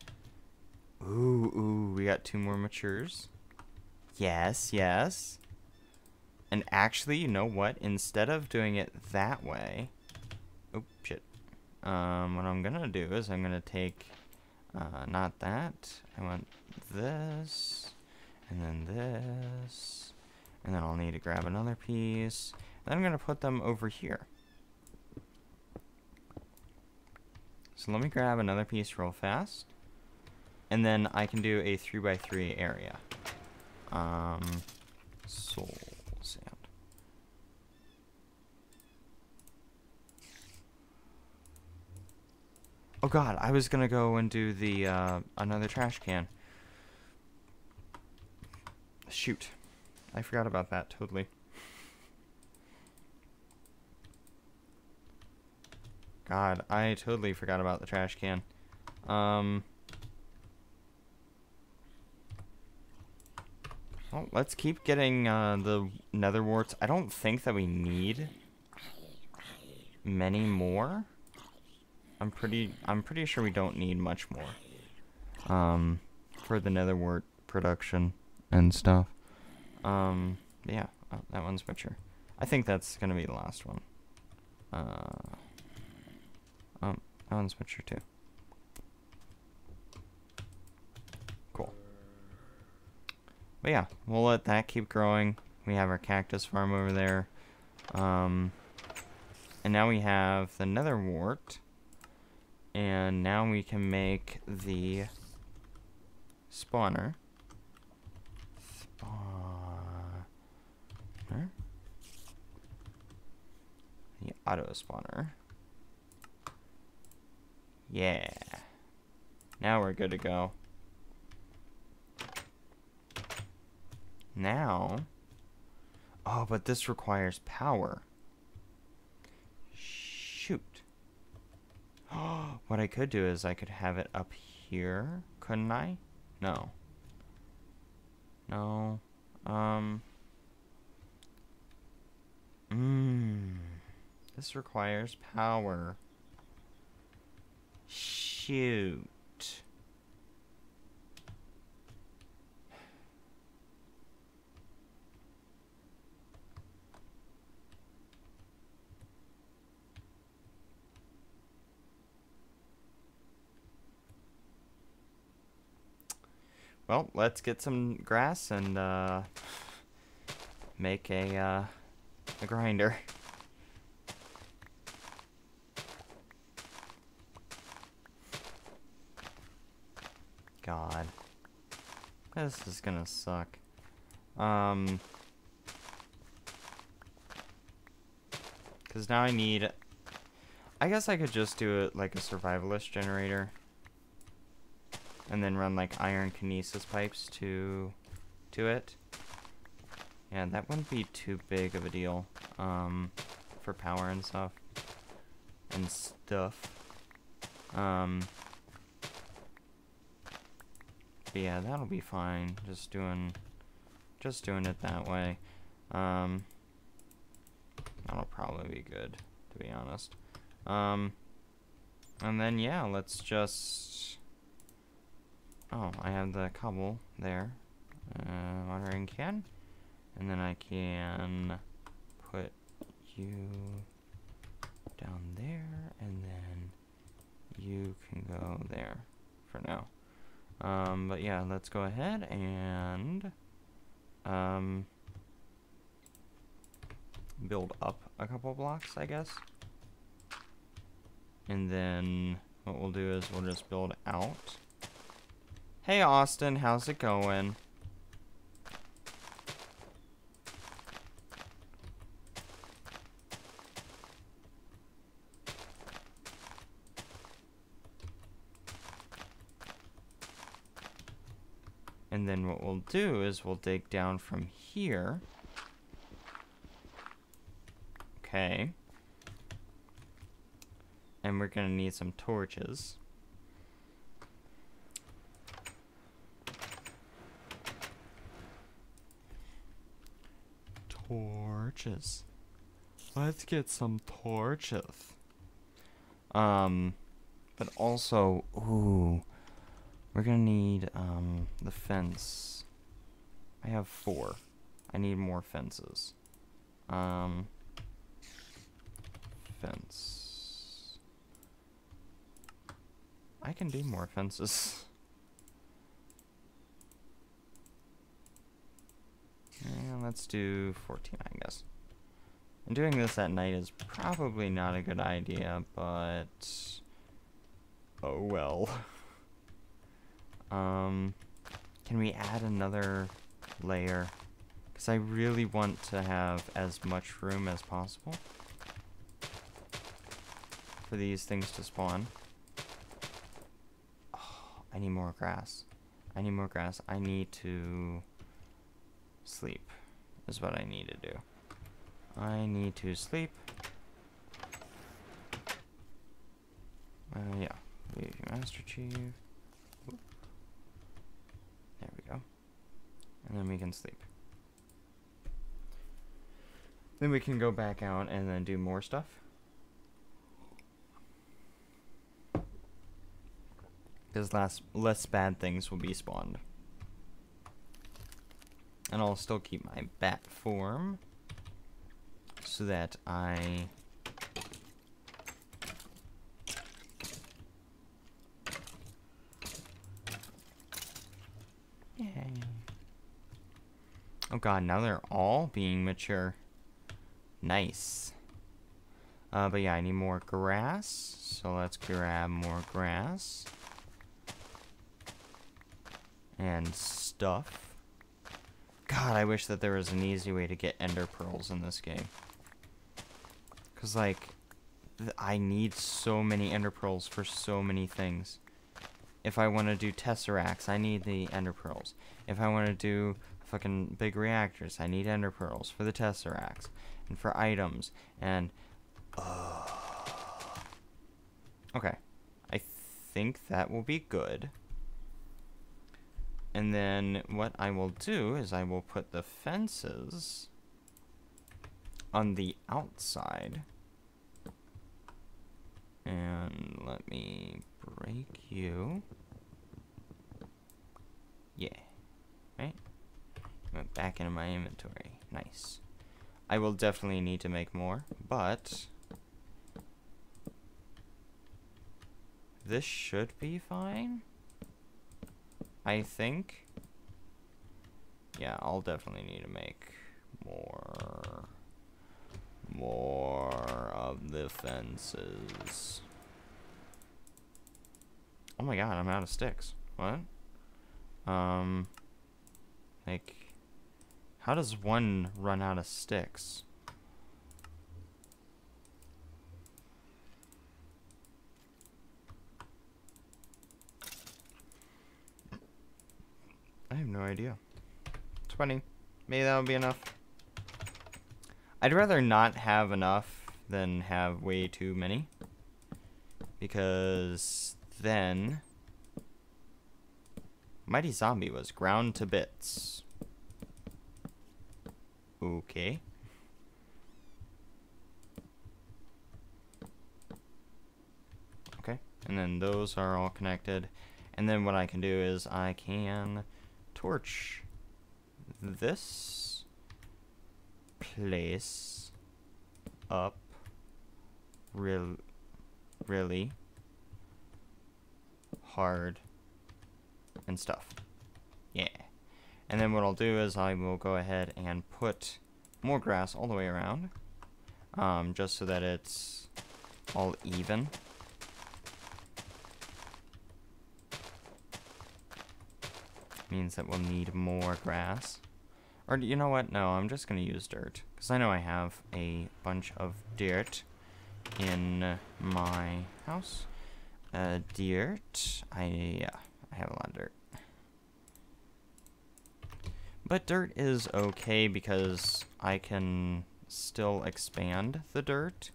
Ooh, we got 2 more matures. Yes, yes. And actually, you know what? Instead of doing it that way... Oh, shit. What I'm gonna do is I'm gonna take... not that. I want this. And then this. And then I'll need to grab another piece. Then I'm gonna put them over here. So let me grab another piece real fast. And then I can do a 3x3 area. Soul sand. Oh god, I was gonna go and do the, another trash can. Shoot. I forgot about that, totally. God, I totally forgot about the trash can. Well, let's keep getting the nether warts. I don't think that we need many more. I'm pretty sure we don't need much more. For the nether wart production and stuff. Yeah, oh, that one's mature. I think that's gonna be the last one. That one's mature too. Cool. But yeah, we'll let that keep growing. We have our cactus farm over there. And now we have the nether wart. And now we can make the spawner. Spawner. Yeah. auto spawner. Yeah. Now we're good to go. Now. Oh, but this requires power. Shoot. What I could do is I could have it up here, couldn't I? No. No. This requires power. Shoot. Well, let's get some grass and make a grinder. God, this is gonna suck. Cause now I need. I guess I could just do it like a survivalist generator. And then run like iron kinesis pipes to it. Yeah, that wouldn't be too big of a deal for power and stuff. But yeah, that'll be fine. Just doing it that way. That'll probably be good, to be honest. And then yeah, let's just. Oh, I have the cobble there. Watering can. And then I can put you down there, and then you can go there for now. But yeah, let's go ahead and build up a couple blocks, I guess. And then what we'll do is we'll just build out. Hey Austin, how's it going? And then what we'll do is we'll dig down from here. Okay. And we're gonna need some torches. Torches. Let's get some torches. But also, ooh, we're gonna need, the fence. I have 4. I need more fences. Fence. I can do more fences. And let's do 14, I guess. And doing this at night is probably not a good idea, but oh well. Can we add another layer? Because I really want to have as much room as possible for these things to spawn. Oh, I need more grass. I need more grass. I need to sleep is what I need to do. I need to sleep. Yeah. Master Chief. Oop. There we go. And then we can sleep. Then we can go back out and then do more stuff. Because less bad things will be spawned. And I'll still keep my bat form so that I yay. Oh god, now they're all being mature. Nice. But yeah, I need more grass, so let's grab more grass and stuff. God, I wish that there was an easy way to get ender pearls in this game. Because, like, I need so many ender pearls for so many things. If I want to do tesseracts, I need the ender pearls. If I want to do fucking big reactors, I need ender pearls for the tesseracts. And for items. And, okay. I think that will be good. And then what I will do is I will put the fences on the outside. And let me break you. Yeah. Right? Went back into my inventory. Nice. I will definitely need to make more, but this should be fine. I think. Yeah, I'll definitely need to make more of the fences. Oh my god, I'm out of sticks. What? Like, how does one run out of sticks? I have no idea. 20. Maybe that would be enough. I'd rather not have enough than have way too many. Because then Mighty Zombie was ground to bits. Okay. Okay. And then those are all connected. And then what I can do is I can torch this place up really hard and stuff. Yeah. And then what I'll do is I will go ahead and put more grass all the way around, just so that it's all even. Means that we'll need more grass. Or you know what? No, I'm just going to use dirt. Because I know I have a bunch of dirt in my house. Dirt. I have a lot of dirt. But dirt is okay because I can still expand the dirt.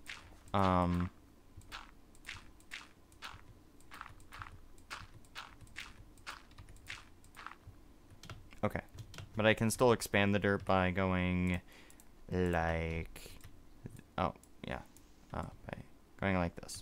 Okay. But I can still expand the dirt by going like... Oh, yeah. By going like this.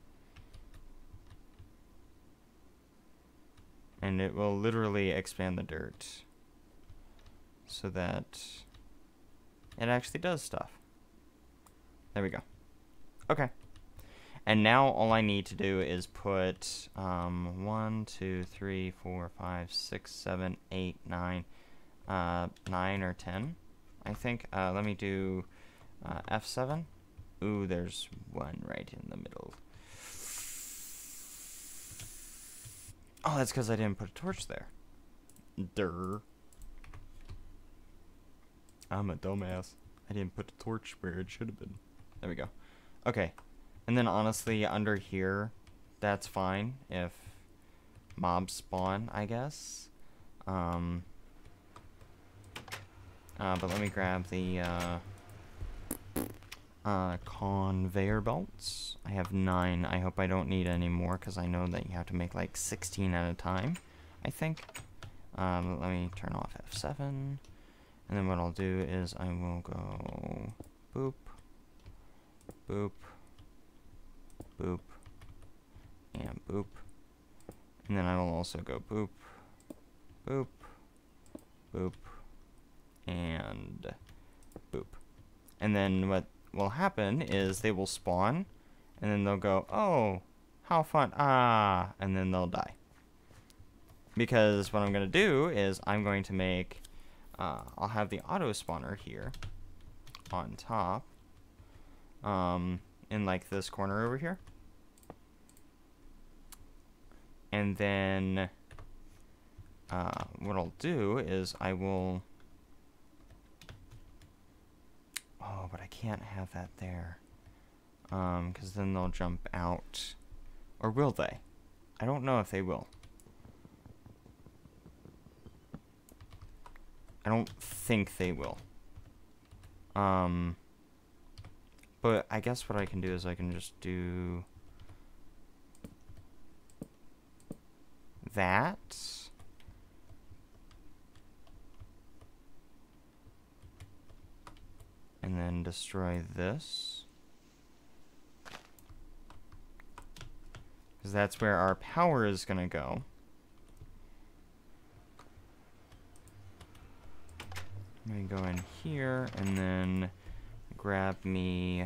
And it will literally expand the dirt so that it actually does stuff. There we go. Okay. And now all I need to do is put 1, 2, 3, 4, 5, 6, 7, 8, 9, 9 or 10, I think. Let me do F7. Ooh, there's one right in the middle. Oh, that's because I didn't put a torch there. Durr. I'm a dumbass. I didn't put a torch where it should have been. There we go. Okay. And then honestly, under here, that's fine if mobs spawn, I guess. But let me grab the conveyor belts. I have 9. I hope I don't need any more because I know that you have to make like 16 at a time, I think. Let me turn off F7. And then what I'll do is I will go boop, boop, boop, and boop. And then I will also go boop, boop, boop, and boop. And then what will happen is they will spawn, and then they'll go, oh, how fun, ah, and then they'll die. Because what I'm going to do is I'm going to make, I'll have the auto spawner here on top, in like this corner over here. And then what I'll do is I will... Oh, but I can't have that there. Because then they'll jump out. Or will they? I don't know if they will. I don't think they will. But I guess what I can do is I can just do that. And then destroy this. Because that's where our power is going to go. I'm going to go in here and then grab me a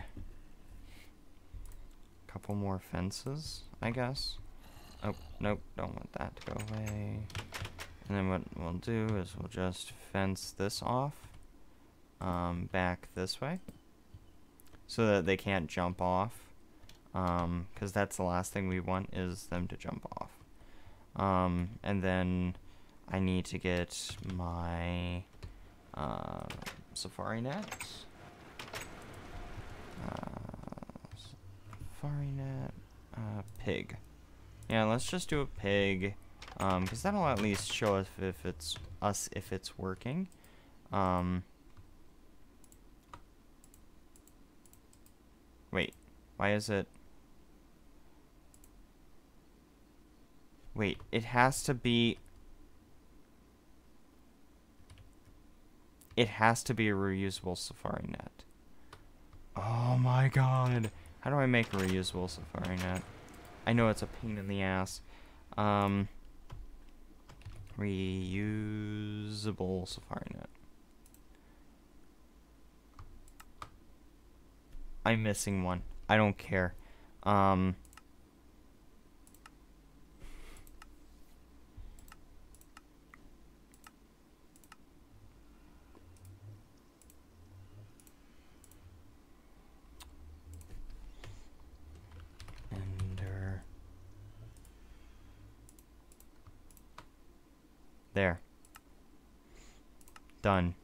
couple more fences, I guess. Oh, nope, don't want that to go away. And then what we'll do is we'll just fence this off back this way so that they can't jump off, because that's the last thing we want is them to jump off. And then I need to get my safari net. Safari net, pig. Yeah, let's just do a pig, because that'll at least show us if it's working. Wait, why is it? Wait, it has to be. It has to be a reusable safari net. Oh my god. How do I make a reusable safari net? I know it's a pain in the ass. Reusable safari net. I'm missing one. I don't care. Ender. There. Done.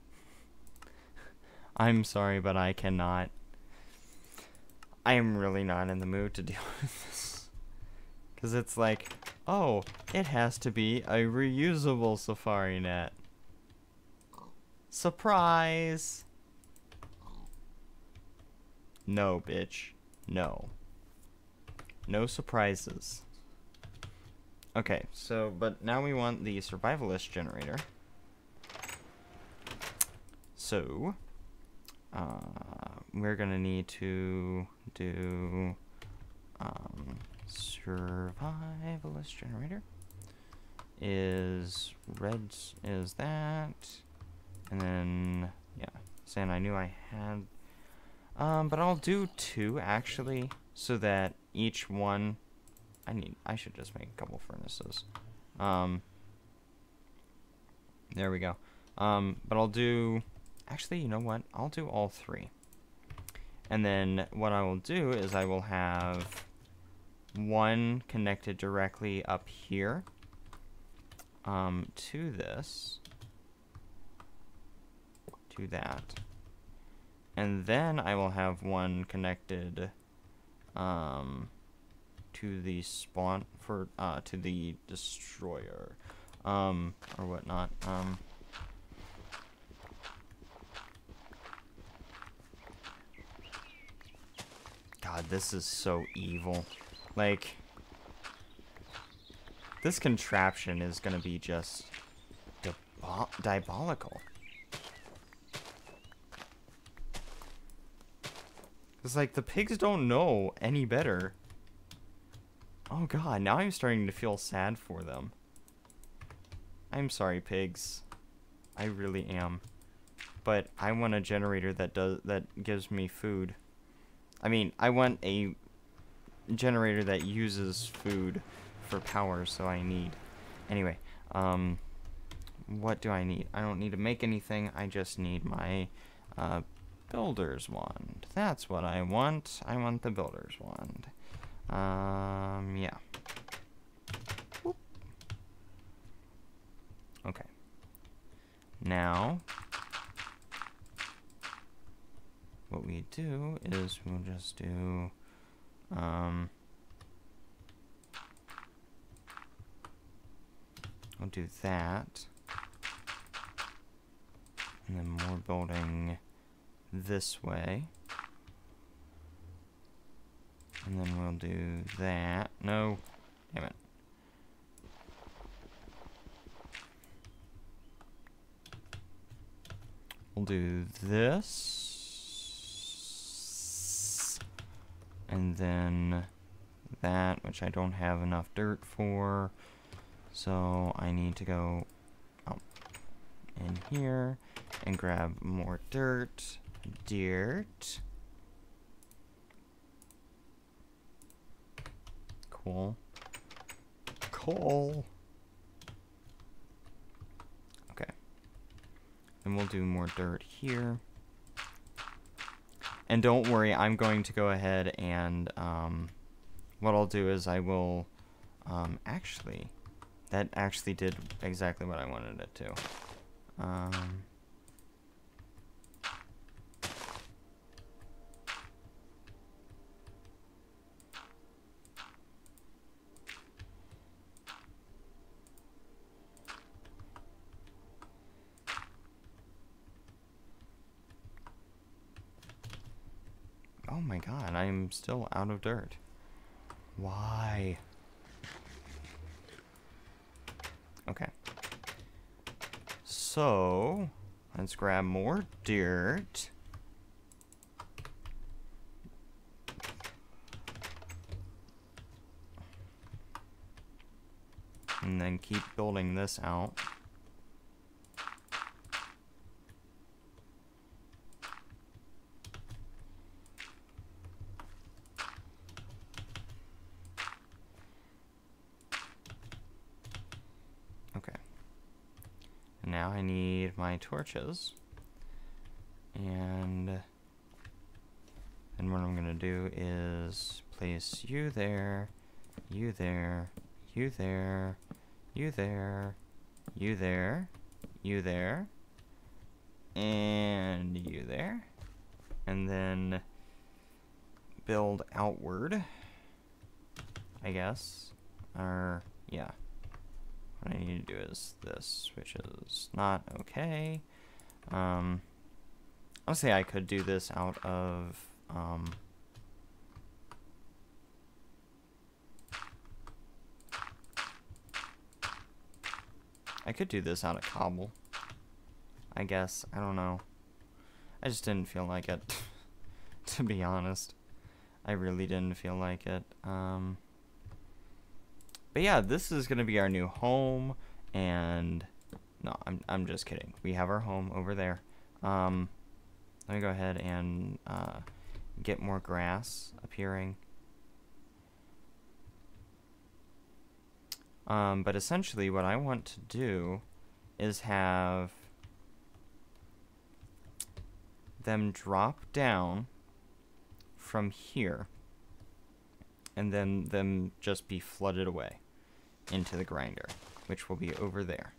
I'm sorry, but I cannot. I am really not in the mood to deal with this. Because it's like, oh, it has to be a reusable safari net. Surprise! No, bitch. No. No surprises. Okay, so, but now we want the survivalist generator. So, we're gonna need to do survivalist generator is red is that, and then yeah, sand I knew I had, but I'll do 2 actually, so that each one I should just make a couple furnaces. There we go. But I'll do. Actually, you know what? I'll do all 3. And then what I will do is I will have one connected directly up here to this, to that. And then I will have one connected to the spawn for to the destroyer or whatnot. God, this is so evil. Like, this contraption is gonna be just diabolical. It's like the pigs don't know any better. Oh god, now I'm starting to feel sad for them. I'm sorry, pigs. I really am. But I want a generator that gives me food. I mean, I want a generator that uses food for power, so I need. Anyway, what do I need? I don't need to make anything. I just need my builder's wand. That's what I want. I want the builder's wand. Yeah. Whoop. Okay. Now, what we do is we'll just do I'll do that. And then more building this way. And then we'll do that. No. Damn it. We'll do this. And then that, which I don't have enough dirt for. So I need to go in here and grab more dirt. Cool. Coal. Okay. And we'll do more dirt here. And don't worry, I'm going to go ahead and what I'll do is I will actually, that actually did exactly what I wanted it to. Oh my god, I'm still out of dirt. Why? Okay. So, let's grab more dirt. And then keep building this out. Okay. And now I need my torches. And then what I'm gonna do is place you there, you there, you there, you there, you there, you there, and you there. And then build outward, I guess. Or, yeah. What I need to do is this, which is not okay. Honestly, I could do this out of, I could do this out of cobble, I guess. I don't know. I just didn't feel like it, to be honest. I really didn't feel like it. But yeah, this is gonna be our new home, and no, I'm just kidding. We have our home over there. Let me go ahead and get more grass appearing. But essentially what I want to do is have them drop down from here, and then them just be flooded away into the grinder, which will be over there.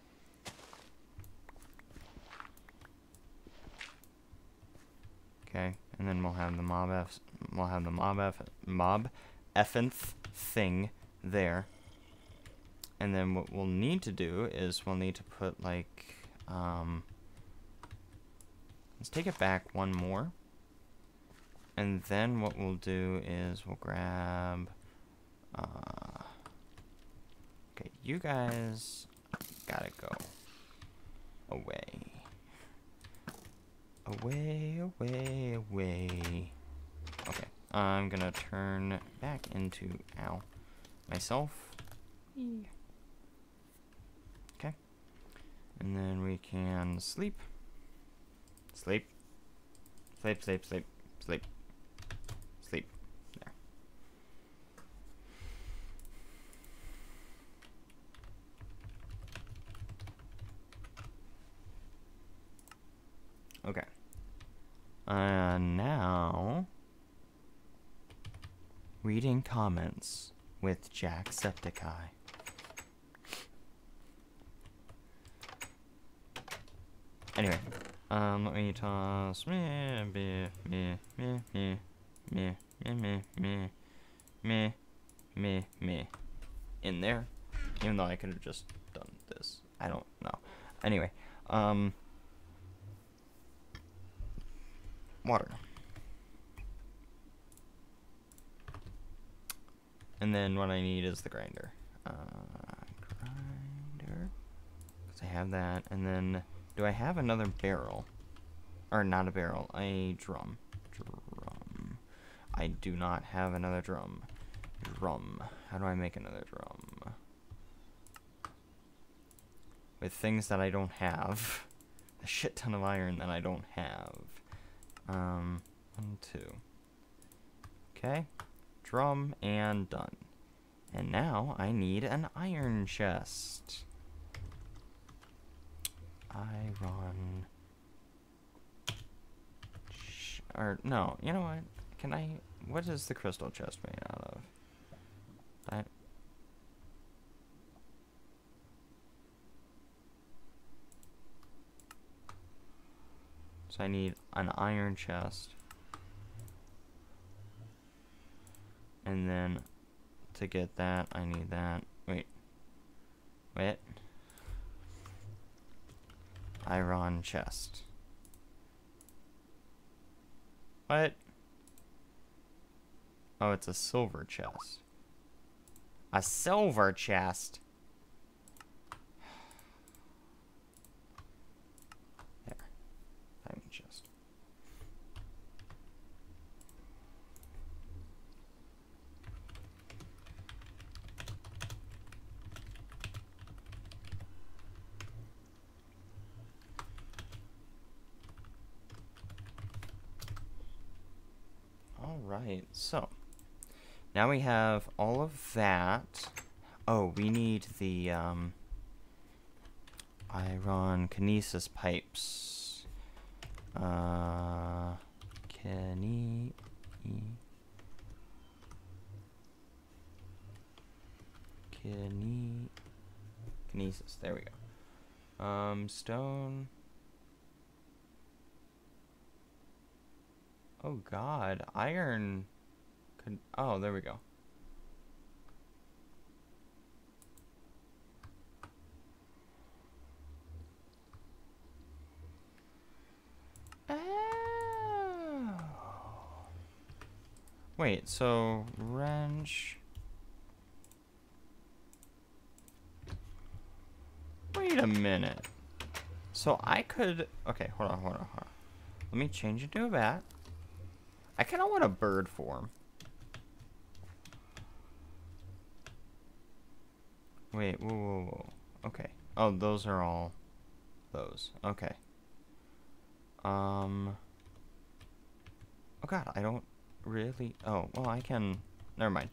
Okay, and then we'll have the mob effenth thing there. And then what we'll need to do is we'll need to put like let's take it back one more. And then what we'll do is we'll grab okay, you guys gotta go away. Away, away, away. Okay, I'm gonna turn back into myself. Okay. And then we can sleep. Sleep. Sleep, sleep, sleep, sleep. Sleep. There. Okay. Now, reading comments with Jacksepticeye. Anyway, let me toss me. Even though I could have just done this. I don't know. Anyway, water. And then what I need is the grinder. Grinder. Because I have that. And then, do I have another barrel? Or not a barrel, a drum. Drum. I do not have another drum. Drum. How do I make another drum? With things that I don't have. A shit ton of iron that I don't have. 1, 2. Okay. Drum and done. And now I need an iron chest. Iron. Or no, you know what? Can I? What is the crystal chest made out of? So I need an iron chest. And then to get that, I need that. Wait. Iron chest. What? Oh, it's a silver chest. A silver chest. There. Diamond chest. Alright, so now we have all of that. Oh, we need the iron kinesis pipes. Kinesis, there we go. Stone. Oh god, iron could, oh, there we go. Oh. Wait, so wrench. Wait a minute. So I could, okay, hold on. Let me change it to a bat. I kind of want a bird form. Wait, whoa. Okay. Oh, those are all those. Okay. Oh god, I don't really, oh, well, I can, never mind.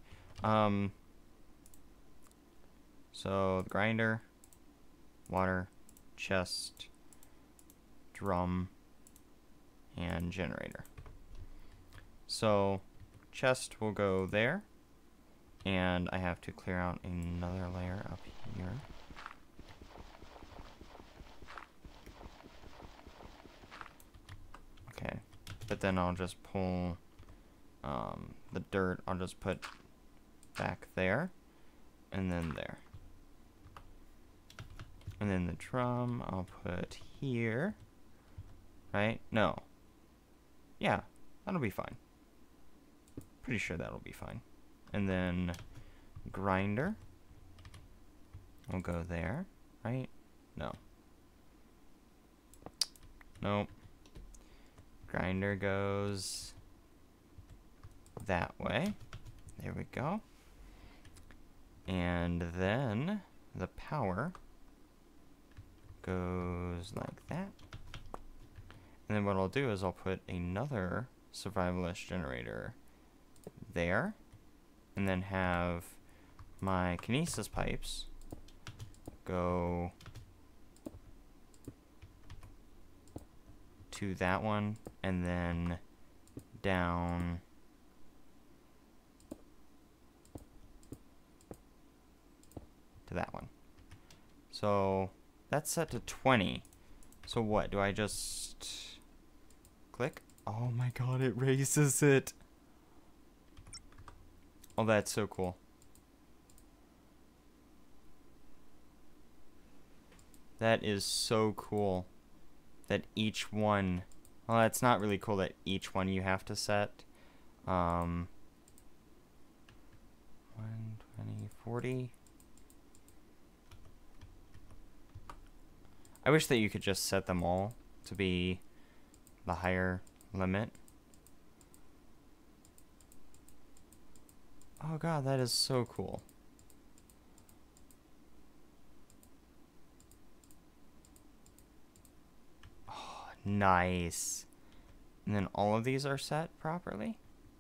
So, the grinder, water, chest, drum, and generator. So, chest will go there, and I have to clear out another layer up here. Okay, but then I'll just pull the dirt, I'll just put back there, and then there. And then the drum I'll put here, right? No. Yeah, that'll be fine. Pretty sure that'll be fine. And then grinder will go there, right? No. Nope. Grinder goes that way. There we go. And then the power goes like that. And then what I'll do is I'll put another survivalist generator there, and then have my kinesis pipes go to that one, and then down to that one. So that's set to 20. So what, do I just click? Oh my god, it raises it. Oh, that's so cool. That is so cool. That each one... Well, it's not really cool that each one you have to set. 1, 20, 40. I wish that you could just set them all to be the higher limit. Oh god, that is so cool. Oh, nice. And then all of these are set properly.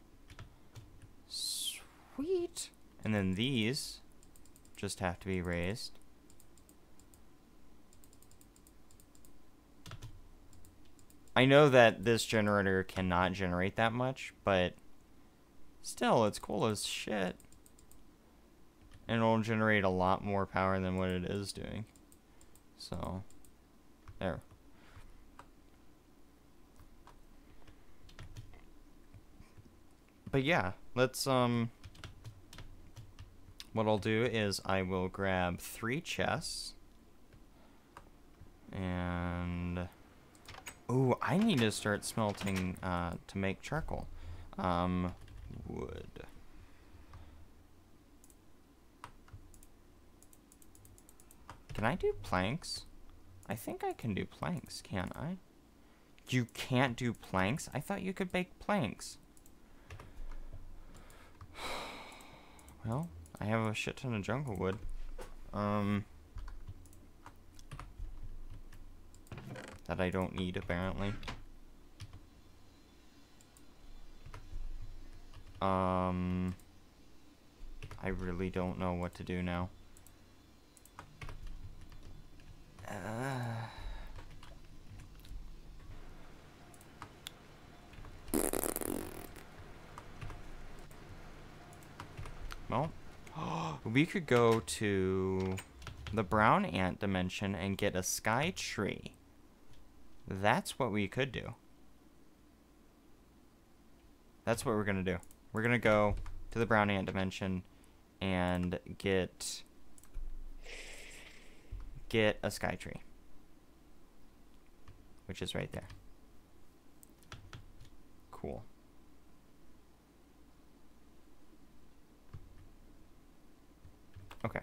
Sweet. And then these just have to be raised. I know that this generator cannot generate that much, but still, it's cool as shit. And it'll generate a lot more power than what it is doing. So, there. But yeah, let's, what I'll do is I will grab 3 chests. And... Ooh, I need to start smelting to make charcoal. Wood. Can I do planks? I think I can do planks, can't I? You can't do planks? I thought you could bake planks. Well, I have a shit ton of jungle wood. That I don't need, apparently. I really don't know what to do now. Well, we could go to the brown ant dimension and get a sky tree. That's what we could do. That's what we're gonna do. We're gonna go to the brown ant dimension and get a sky tree, which is right there. Cool. Okay.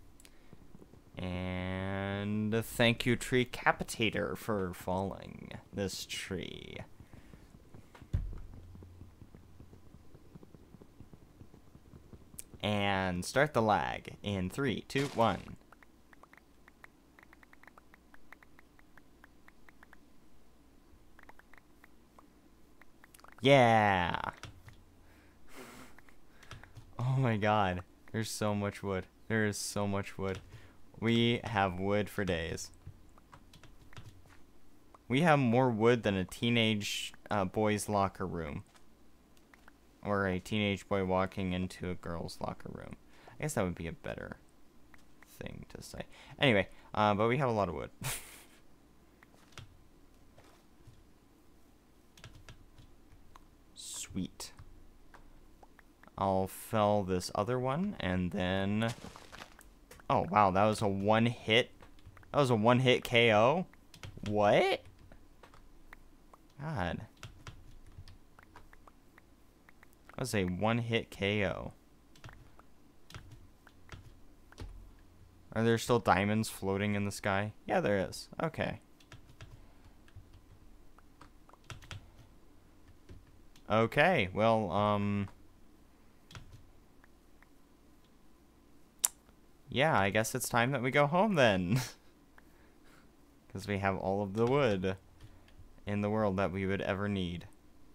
And thank you, Tree Capitator, for falling this tree. And start the lag in 3, 2, 1. Yeah. Oh my god. There's so much wood. There is so much wood. We have wood for days. We have more wood than a teenage boy's locker room. Or a teenage boy walking into a girl's locker room. I guess that would be a better thing to say. Anyway, but we have a lot of wood. Sweet. I'll fell this other one, and then... Oh, wow, that was a one-hit... That was a one-hit KO? What? God. That was a one-hit KO. Are there still diamonds floating in the sky? Yeah, there is. Okay. Okay, well, yeah, I guess it's time that we go home then. Because we have all of the wood in the world that we would ever need.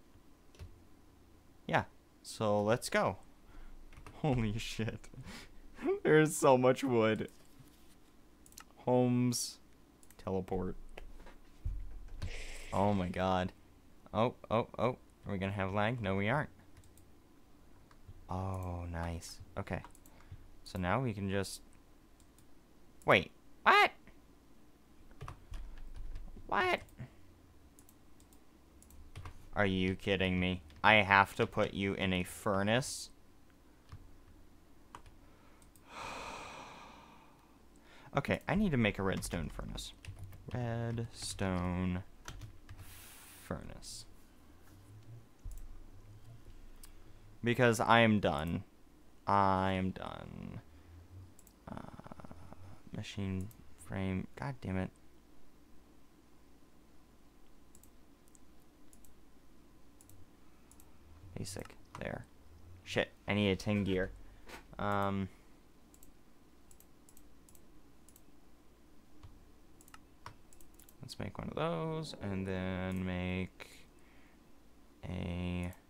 Yeah, so let's go. Holy shit. There's so much wood. Homes. Teleport. Oh my god. Oh. Are we gonna have lag? No, we aren't. Oh, nice. Okay. So now we can just... Wait. What? What? Are you kidding me? I have to put you in a furnace? Okay, I need to make a redstone furnace. Redstone furnace. Because I am done. I am done. Machine frame. God damn it. Basic. There. Shit. I need a 10 gear. Let's make one of those, and then make a...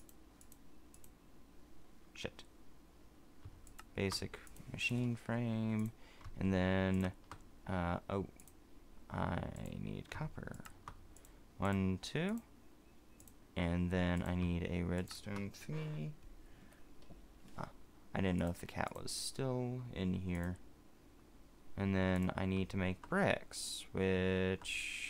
Shit. Basic machine frame, and then, oh, I need copper. 1, 2, and then I need a redstone thingy. I didn't know if the cat was still in here. And then I need to make bricks, which...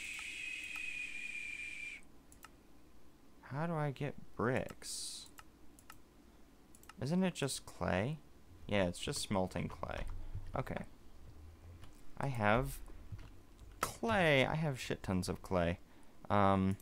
How do I get bricks? Isn't it just clay? Yeah, it's just smelting clay. Okay. I have clay. I have shit tons of clay. Well,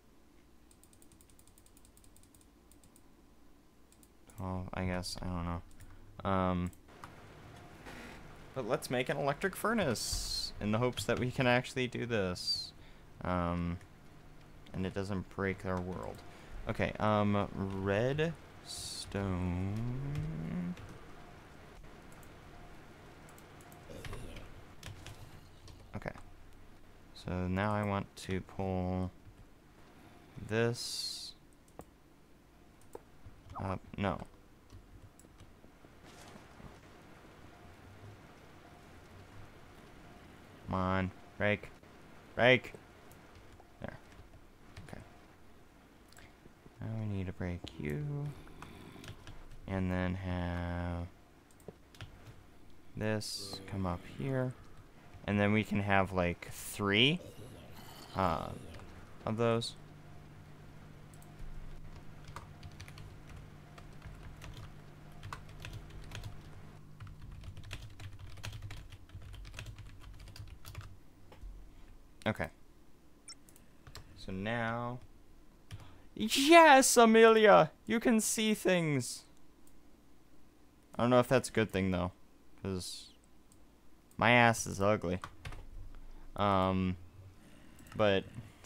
I guess, I don't know. But let's make an electric furnace in the hopes that we can actually do this. And it doesn't break our world. Okay, redstone. Okay. So now I want to pull this up. No. Come on. Break. Break. There. Okay. Now we need to break you. And then have this come up here. And then we can have like 3 of those. Okay. So now... Yes, Amelia! You can see things! I don't know if that's a good thing, though. Because my ass is ugly. But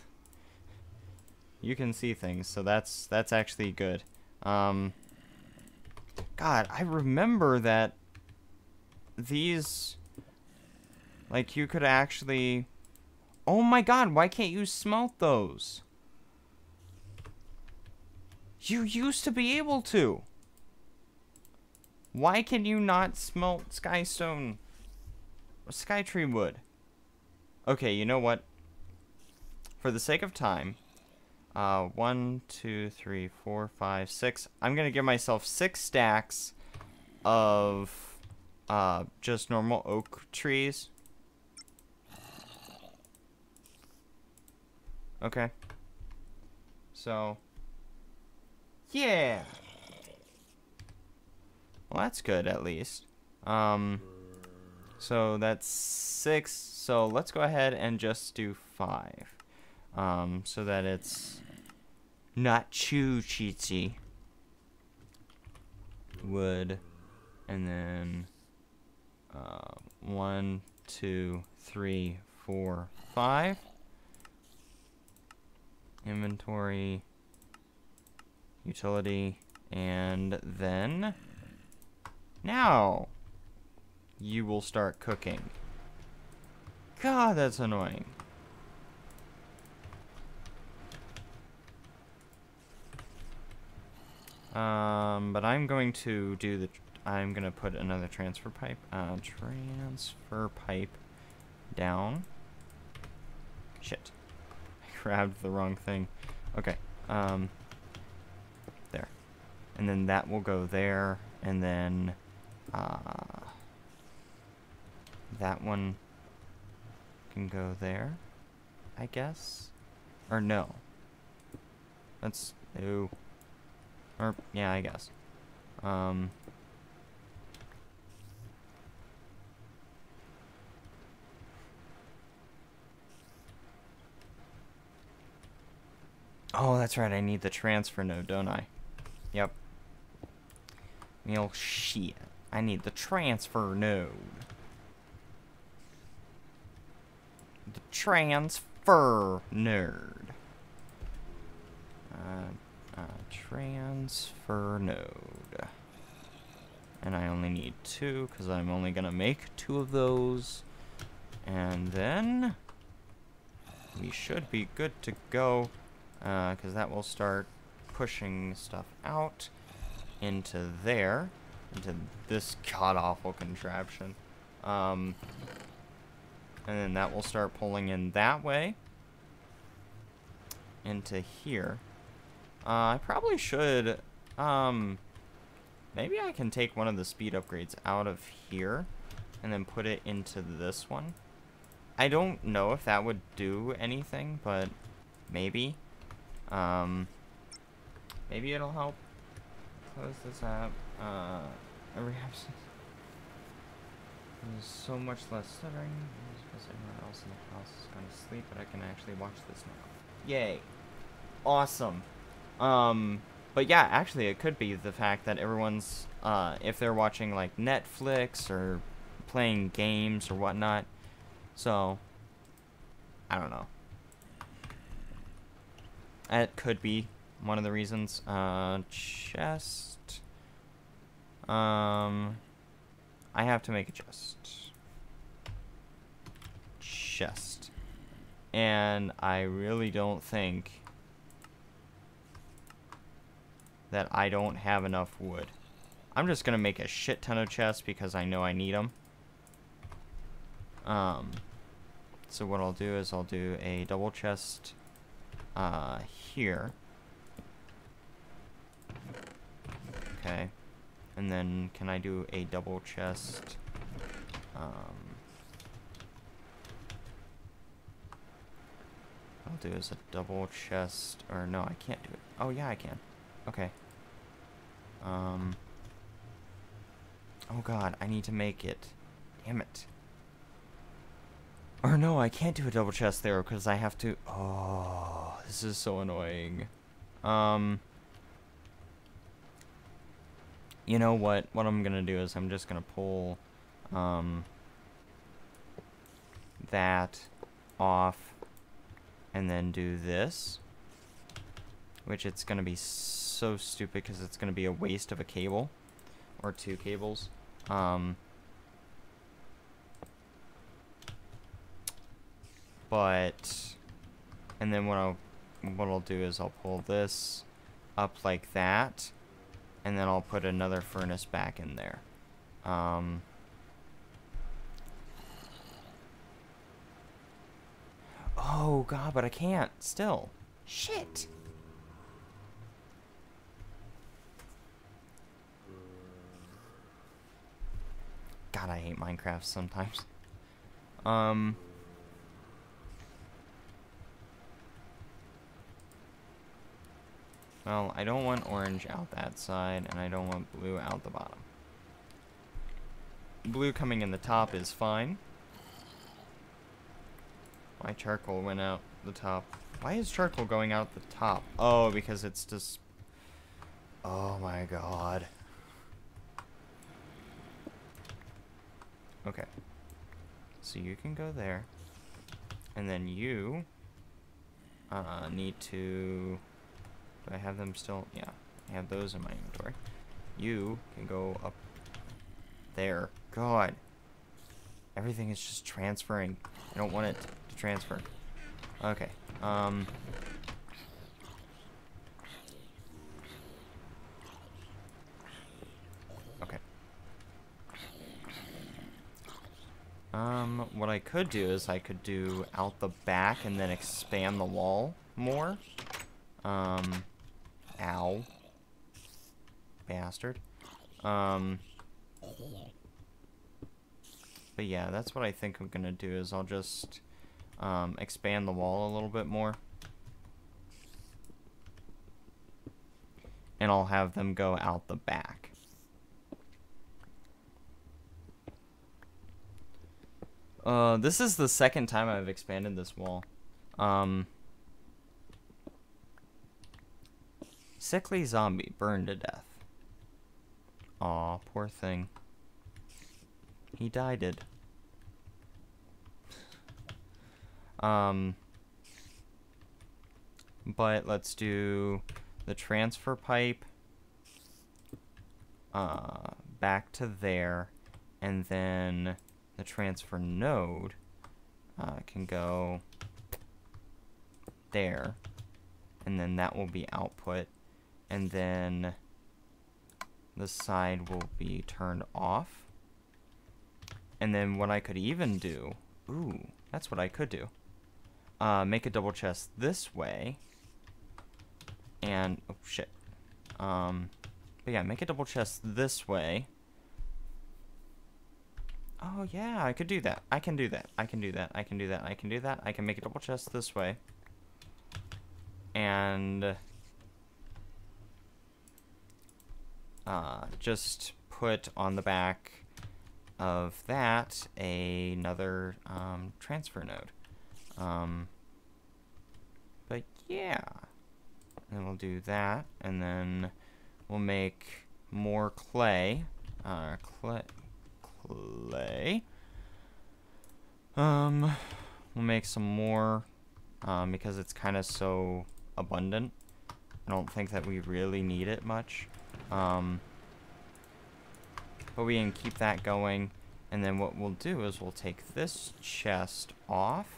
you can see things, so that's actually good. God, I remember that these... Like, you could actually... Oh my god, why can't you smelt those? You used to be able to. Why can you not smelt skystone or skytree wood? Okay, you know what? For the sake of time, 1, 2, 3, 4, 5, 6. I'm gonna give myself 6 stacks of just normal oak trees. Okay. So, yeah. Well, that's good, at least. So that's 6. So let's go ahead and just do 5. So that it's not too cheatsy. Wood. And then, 1, 2, 3, 4, 5. Inventory, utility, and then now you will start cooking. God, that's annoying. But I'm going to do the, I'm going to put another transfer pipe down. Shit. Grabbed the wrong thing. Okay. There. And then that will go there. And then that one can go there, I guess. Or no. Let's do... Or, yeah, I guess. Oh, that's right. I need the transfer node, don't I? Yep. Well, shit. I need the transfer node. The transfer node. Transfer node. And I only need 2, because I'm only going to make 2 of those. And then we should be good to go, because that will start pushing stuff out into there, into this god-awful contraption. And then that will start pulling in that way into here. I probably should, maybe I can take one of the speed upgrades out of here and then put it into this one. I don't know if that would do anything, but maybe. Maybe it'll help. Close this up. There's so much less stuttering. Because everyone else in the house is going to sleep, but I can actually watch this now. Yay. Awesome. But yeah, actually it could be the fact that everyone's, if they're watching like Netflix or playing games or whatnot. So, I don't know. That could be one of the reasons. Chest. I have to make a chest. And I really don't think that I don't have enough wood. I'm just gonna make a shit ton of chests because I know I need them. So what I'll do is I'll do a double chest here. Okay. And then can I do a double chest I'll do is a double chest, or no, I can't do it. Oh yeah, I can. Okay. Oh god, I need to make it. Damn it. Or no, I can't do a double chest there because I have to. Oh, this is so annoying. You know what? What I'm gonna do is I'm just gonna pull that off and then do this, which it's gonna be so stupid because it's gonna be a waste of a cable or 2 cables. But and then what I'll do is I'll pull this up like that, and then I'll put another furnace back in there. Oh god, but I can't still. Shit. God, I hate Minecraft sometimes. Well, I don't want orange out that side, and I don't want blue out the bottom. Blue coming in the top is fine. My charcoal went out the top. Why is charcoal going out the top? Oh, because it's just... Oh my god. Okay. So you can go there. And then you... need to... Do I have them still? Yeah. I have those in my inventory. You can go up there. God. Everything is just transferring. I don't want it to transfer. Okay. Okay. What I could do is I could do out the back and then expand the wall more. Ow. Bastard. But yeah, that's what I think I'm gonna do is I'll just expand the wall a little bit more. And I'll have them go out the back. This is the second time I've expanded this wall. Sickly zombie burned to death. Aw, poor thing. He died. But let's do the transfer pipe back to there, and then the transfer node can go there, and then that will be output, and then the side will be turned off. And then what I could even do, ooh, that's what I could do. Make a double chest this way, and, oh shit. But yeah, make a double chest this way. Oh yeah, I could do that. I can do that. I can do that. I can do that. I can do that. I can make a double chest this way. And just put on the back of that another transfer node. But yeah. And we'll do that, and then we'll make more clay. Clay. We'll make some more, because it's kind of so abundant. I don't think that we really need it much. But we can keep that going, and then what we'll do is we'll take this chest off,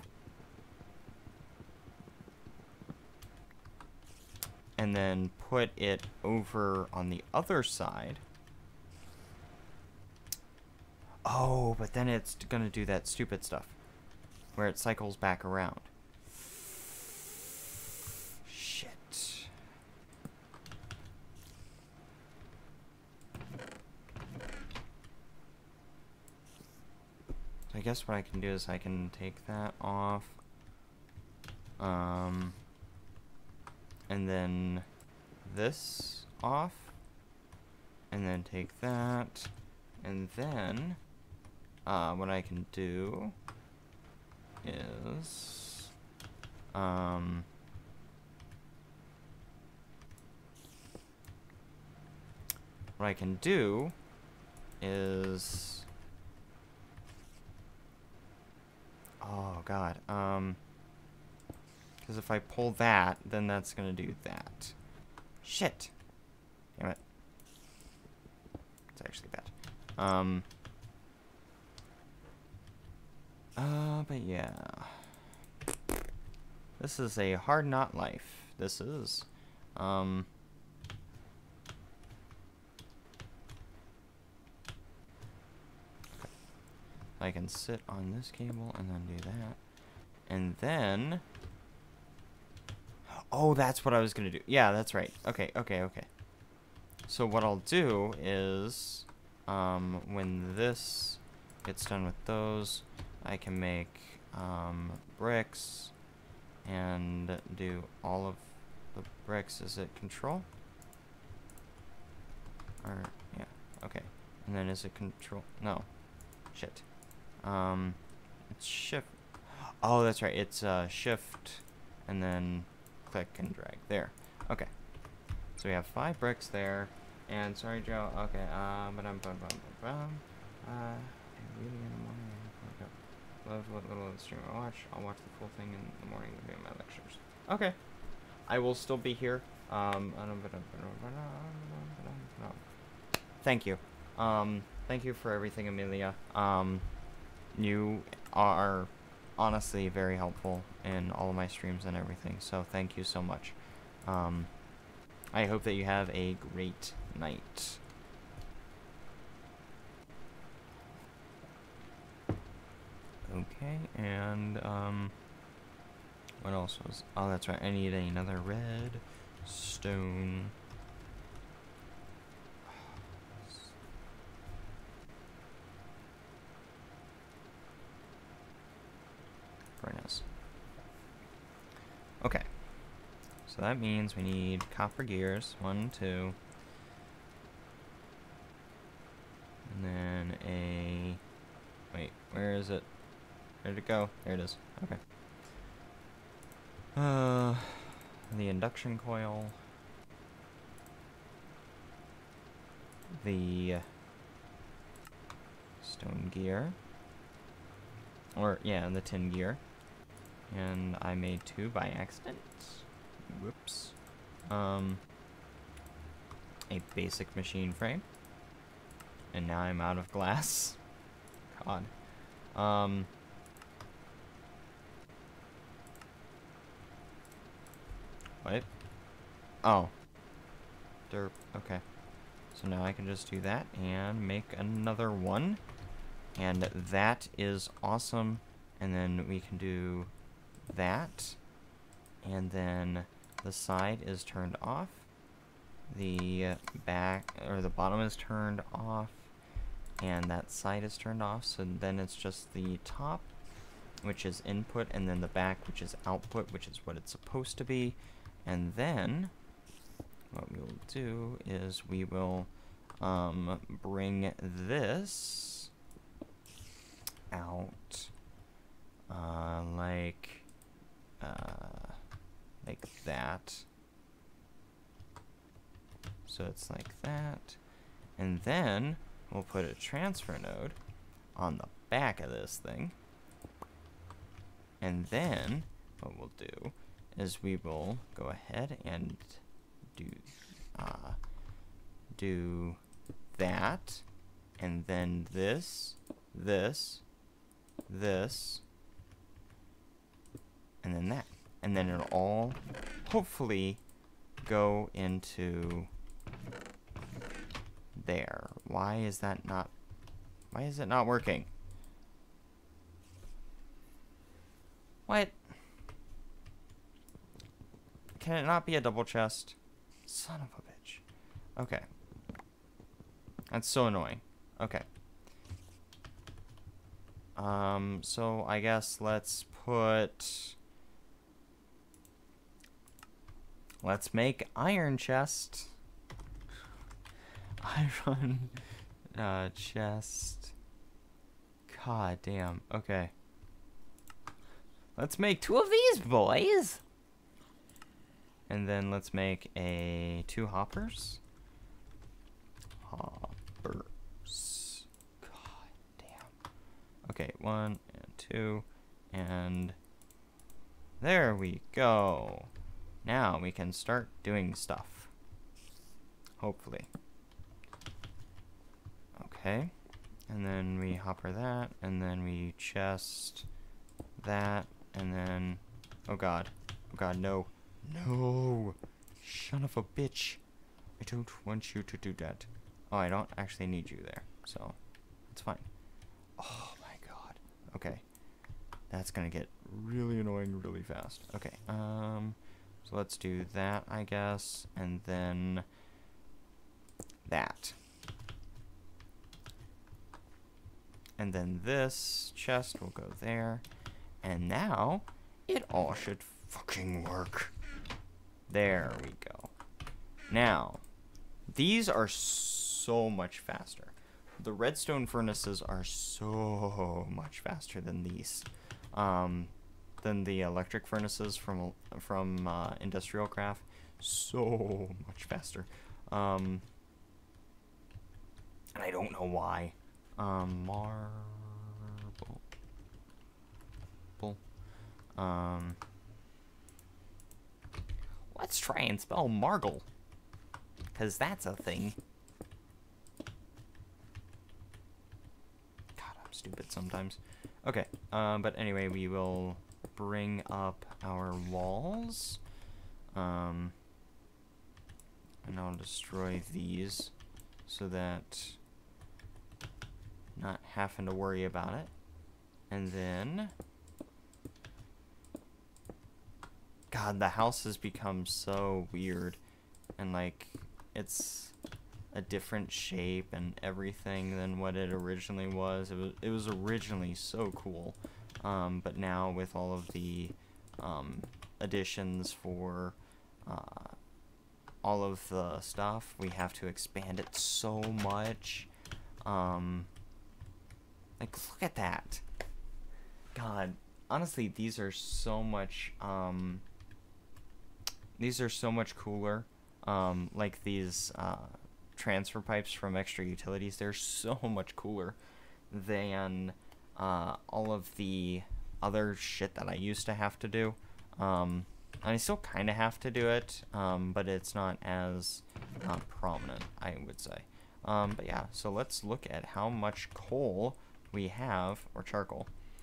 and then put it over on the other side. Oh, but then it's gonna do that stupid stuff where it cycles back around. Shit. I guess what I can do is I can take that off. And then this off, and then take that, and then what I can do is what I can do is, oh god, because if I pull that, then that's gonna do that. Shit. Damn it. It's actually bad. But yeah. This is a hard knot life. This is. I can sit on this cable and then do that. And then... Oh, that's what I was gonna do. Yeah, that's right. Okay. So what I'll do is, when this gets done with those, I can make bricks and do all of the bricks. Is it control? Or, yeah, okay. And then is it control? No. Shit. It's shift. Oh, that's right. It's shift and then click and drag. There. Okay. So we have 5 bricks there. And sorry, Joe. Okay. Really in the morning. Love what little of the stream I watch. I'll watch the full thing in the morning to do my lectures. Okay. I will still be here. Thank you. Thank you for everything, Amelia. You are honestly very helpful in all of my streams and everything, so thank you so much. I hope that you have a great night. Okay, and what else was... Oh, that's right, I need another red stone. Furnace. Okay. So that means we need copper gears. 1, 2. And then a... Wait, where is it? Where'd it go? There it is. Okay. The induction coil. the stone gear. Or, yeah, the tin gear. And I made 2 by accident. Whoops. A basic machine frame. And now I'm out of glass. God. What? Oh. Derp. Okay. So now I can just do that and make another one. And that is awesome. And then we can do that. And then the side is turned off. The back, or the bottom is turned off. And that side is turned off. So then it's just the top, which is input, and then the back, which is output, which is what it's supposed to be. And then what we will do is we will bring this out like that. So it's like that. And then we'll put a transfer node on the back of this thing. And then what we'll do is we will go ahead and do that, and then this, and then that. And then it'll all hopefully go into there. Why is it not working? What? Can it not be a double chest? Son of a bitch. Okay. That's so annoying. Okay. So I guess let's make iron chest. Iron chest. God damn. Okay. Let's make 2 of these boys. And then let's make 2 hoppers. Hoppers. God damn. Okay, 1 and 2. And there we go. Now we can start doing stuff. Hopefully. Okay. And then we hopper that. And then we chest that. And then... Oh god. Oh god, no. No! Son of a bitch. I don't want you to do that. Oh, I don't actually need you there. So, it's fine. Oh my god. Okay. That's gonna get really annoying really fast. Okay, so let's do that, I guess. And then... that. And then this chest will go there. And now, it all should fucking work. There we go. Now, these are so much faster. The redstone furnaces are so much faster than these. Than the electric furnaces from Industrial Craft. So much faster. And I don't know why. Marble. Let's try and spell margle, because that's a thing. God, I'm stupid sometimes. Okay, but anyway, we will bring up our walls. And I'll destroy these so that not having to worry about it. And then... God, the house has become so weird, and like it's a different shape and everything than what it originally was. It was originally so cool, but now with all of the additions for all of the stuff, we have to expand it so much. Like, look at that. God, honestly, these are so much cooler. Like these transfer pipes from extra utilities, they're so much cooler than all of the other shit that I used to have to do. And I still kind of have to do it, but it's not as prominent, I would say. But yeah, so let's look at how much coal we have, or charcoal.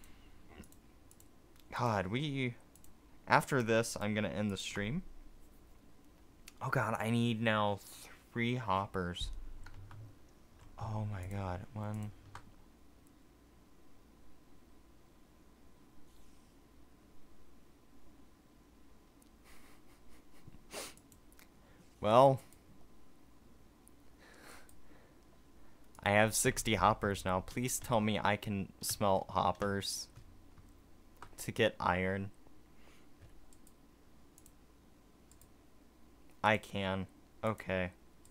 God, after this, I'm going to end the stream. Oh god, I need now 3 hoppers. Oh my god, one. Well, I have 60 hoppers now. Please tell me I can smelt hoppers to get iron. I can. Okay.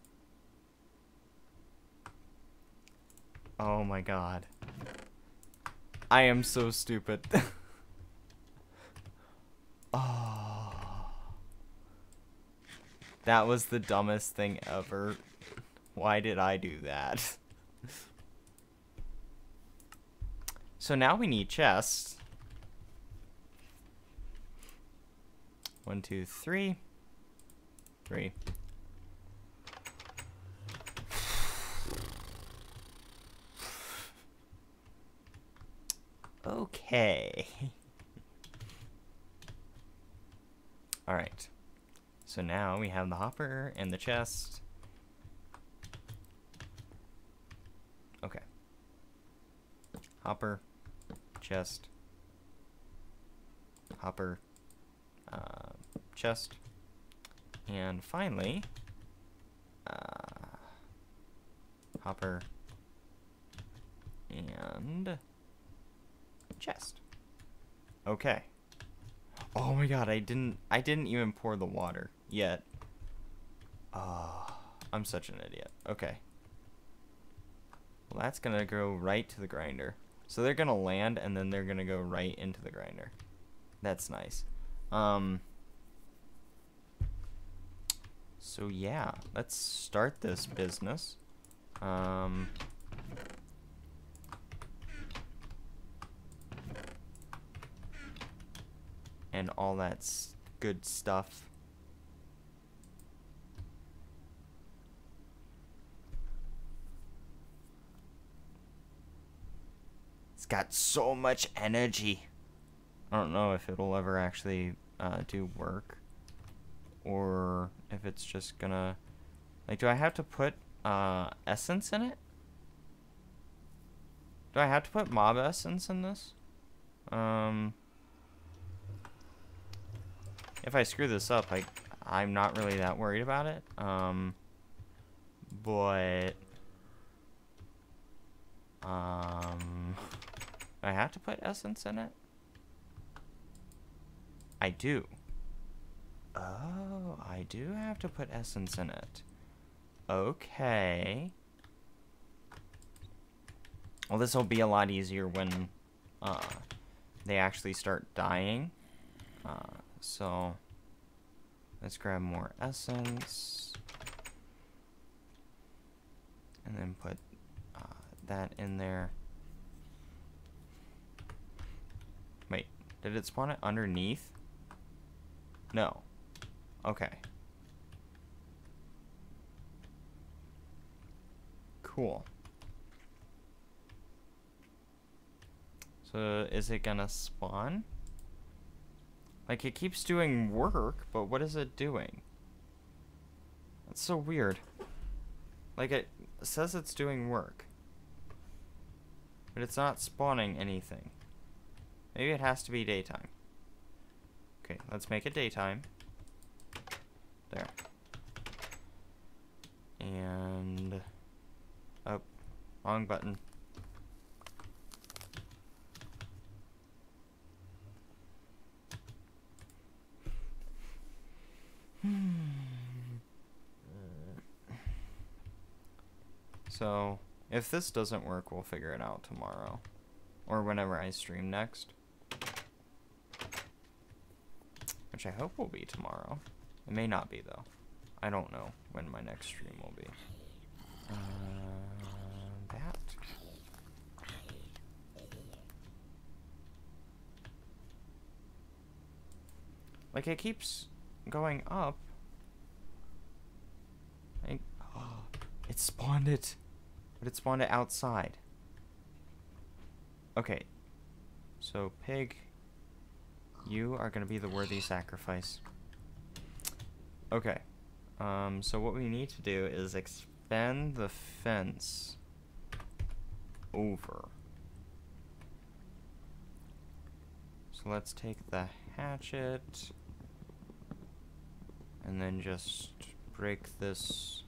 Oh my god. I am so stupid. Oh. That was the dumbest thing ever. Why did I do that? So now we need chests. 1, 2, 3. 3. Okay. Alright. So now we have the hopper and the chest. Okay. Hopper, chest, hopper, chest, and finally, hopper and chest. Okay. Oh my god, I didn't even pour the water yet. I'm such an idiot. Okay. Well, that's gonna go right to the grinder. So they're gonna land and then they're gonna go right into the grinder. That's nice. So yeah, let's start this business. And all that good stuff. It's got so much energy. I don't know if it'll ever actually do work, or if it's just gonna, like, do I have to put essence in it? Do I have to put mob essence in this? If I screw this up, I'm not really that worried about it. But I have to put essence in it? I do. Oh, I do have to put essence in it. Okay. Well, this will be a lot easier when they actually start dying. So let's grab more essence. And then put that in there. Wait, did it spawn it underneath? No. Okay. Cool. So is it gonna spawn? Like, it keeps doing work, but what is it doing? That's so weird. Like, it says it's doing work, but it's not spawning anything. Maybe it has to be daytime. Okay, let's make it daytime. There. And... oh, wrong button. So, if this doesn't work, we'll figure it out tomorrow. Or whenever I stream next. Which I hope will be tomorrow. It may not be, though. I don't know when my next stream will be. That. Like, it keeps going up. Oh, it spawned it. But it spawned it outside. Okay. So, pig, you are going to be the worthy sacrifice. Okay. So what we need to do is expand the fence over. So let's take the hatchet and then just break this.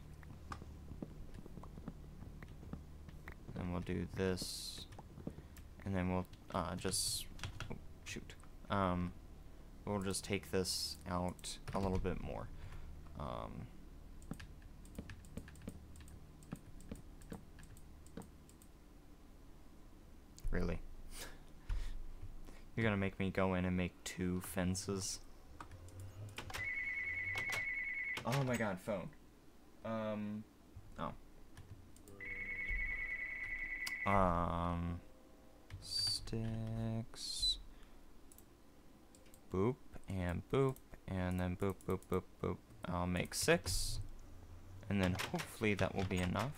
And we'll do this. And then we'll just, oh, shoot. We'll just take this out a little bit more. Really? You're gonna make me go in and make 2 fences? Oh my god, phone. Oh. Sticks. Boop, and then boop, boop, boop, boop. I'll make 6. And then hopefully that will be enough.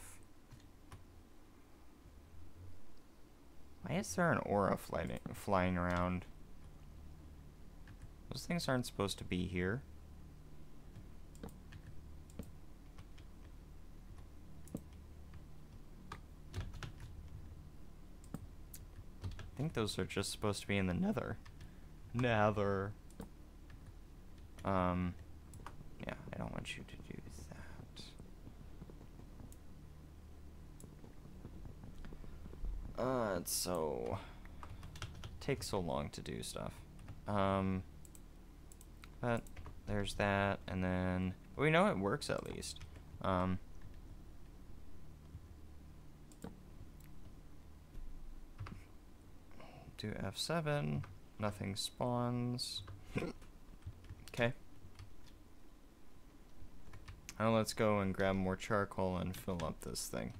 Why is there an aura flying around? Those things aren't supposed to be here. I think those are just supposed to be in the nether. Nether. Yeah, I don't want you to do that. It's so... takes so long to do stuff. But there's that, and then... we know it works at least. Do F7, nothing spawns. Okay. Now let's go and grab more charcoal and fill up this thing.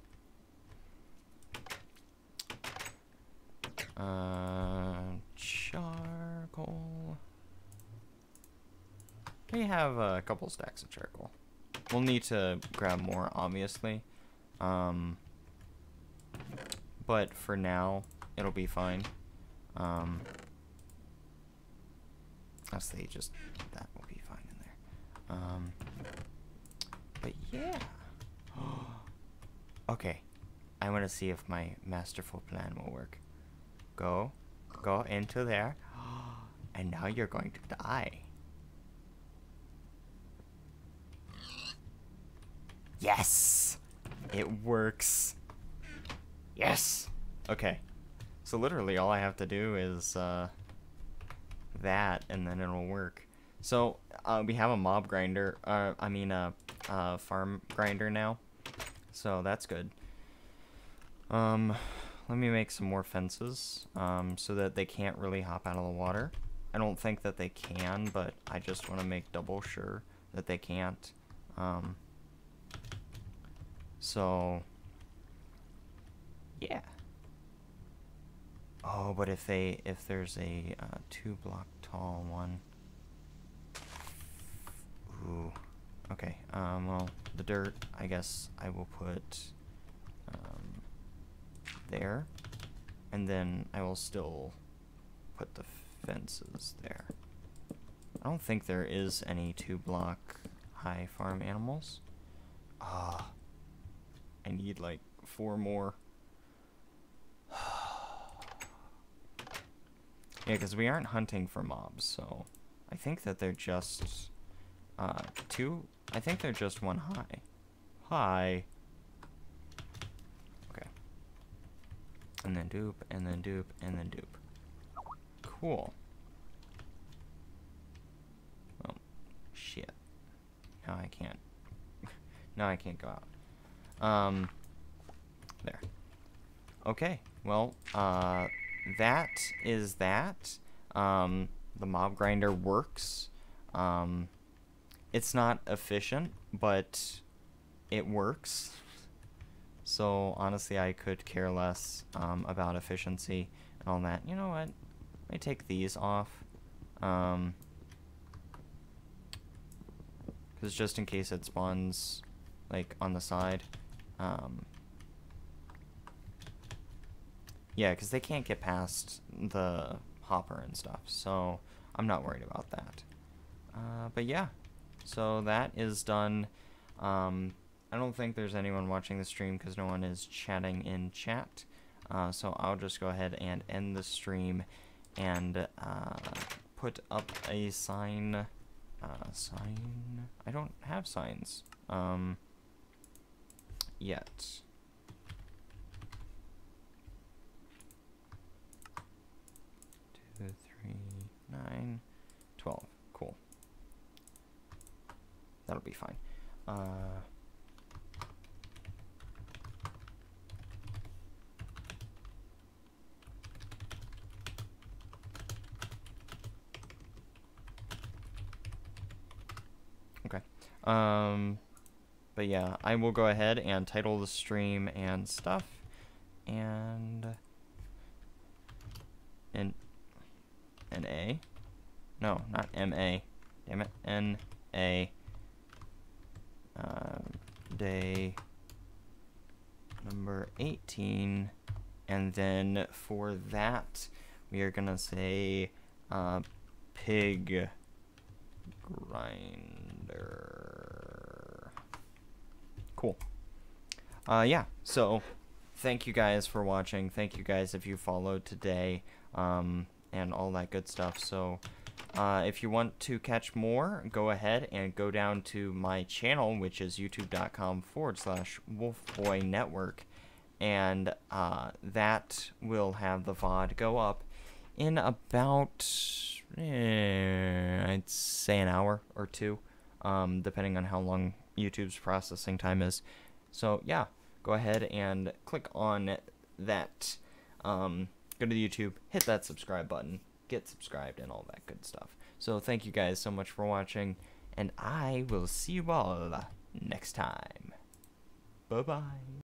Charcoal. We have a couple stacks of charcoal. We'll need to grab more, obviously. But for now, it'll be fine. Honestly, just that will be fine in there. But yeah. Okay. I want to see if my masterful plan will work. Go into there. And now you're going to die. Yes! It works. Yes! Okay. So literally all I have to do is that, and then it'll work. So we have a mob grinder, farm grinder now. So that's good. Let me make some more fences so that they can't really hop out of the water. I don't think that they can, but I just want to make double sure that they can't. So yeah. Oh, but if there's a 2-block tall one. Ooh. Okay. Well, the dirt, I guess I will put there, and then I will still put the fences there. I don't think there is any 2-block high farm animals. Ah, I need like 4 more. Yeah, because we aren't hunting for mobs, so I think that they're just 2. I think they're just 1 high. High. Okay. And then dupe, and then dupe, and then dupe. Cool. Oh, shit. Now I can't. Now I can't go out. There. Okay. Well, that is that. The mob grinder works. It's not efficient, but it works. So honestly, I could care less about efficiency and all that. You know what? Let me take these off. Because just in case it spawns, like, on the side. Yeah, because they can't get past the hopper and stuff, so I'm not worried about that. But yeah, so that is done. I don't think there's anyone watching the stream because no one is chatting in chat. So I'll just go ahead and end the stream and put up a sign. I don't have signs yet. 2, 3, 9, 12. Cool. That'll be fine. Okay. But yeah, I will go ahead and title the stream and stuff, and N-A? No, not M-A. Damn it. N-A. Day number 18, and then for that, we are gonna say, pig grinder. Cool. Yeah, so thank you guys for watching. Thank you guys if you followed today, and all that good stuff. So if you want to catch more, go ahead and go down to my channel, which is youtube.com/Wolfboy Network, and that will have the VOD go up in about, I'd say an hour or two, depending on how long YouTube's processing time is. So yeah, go ahead and click on that. Go to YouTube, hit that subscribe button, get subscribed, and all that good stuff. So thank you guys so much for watching, and I will see you all next time. Bye-bye.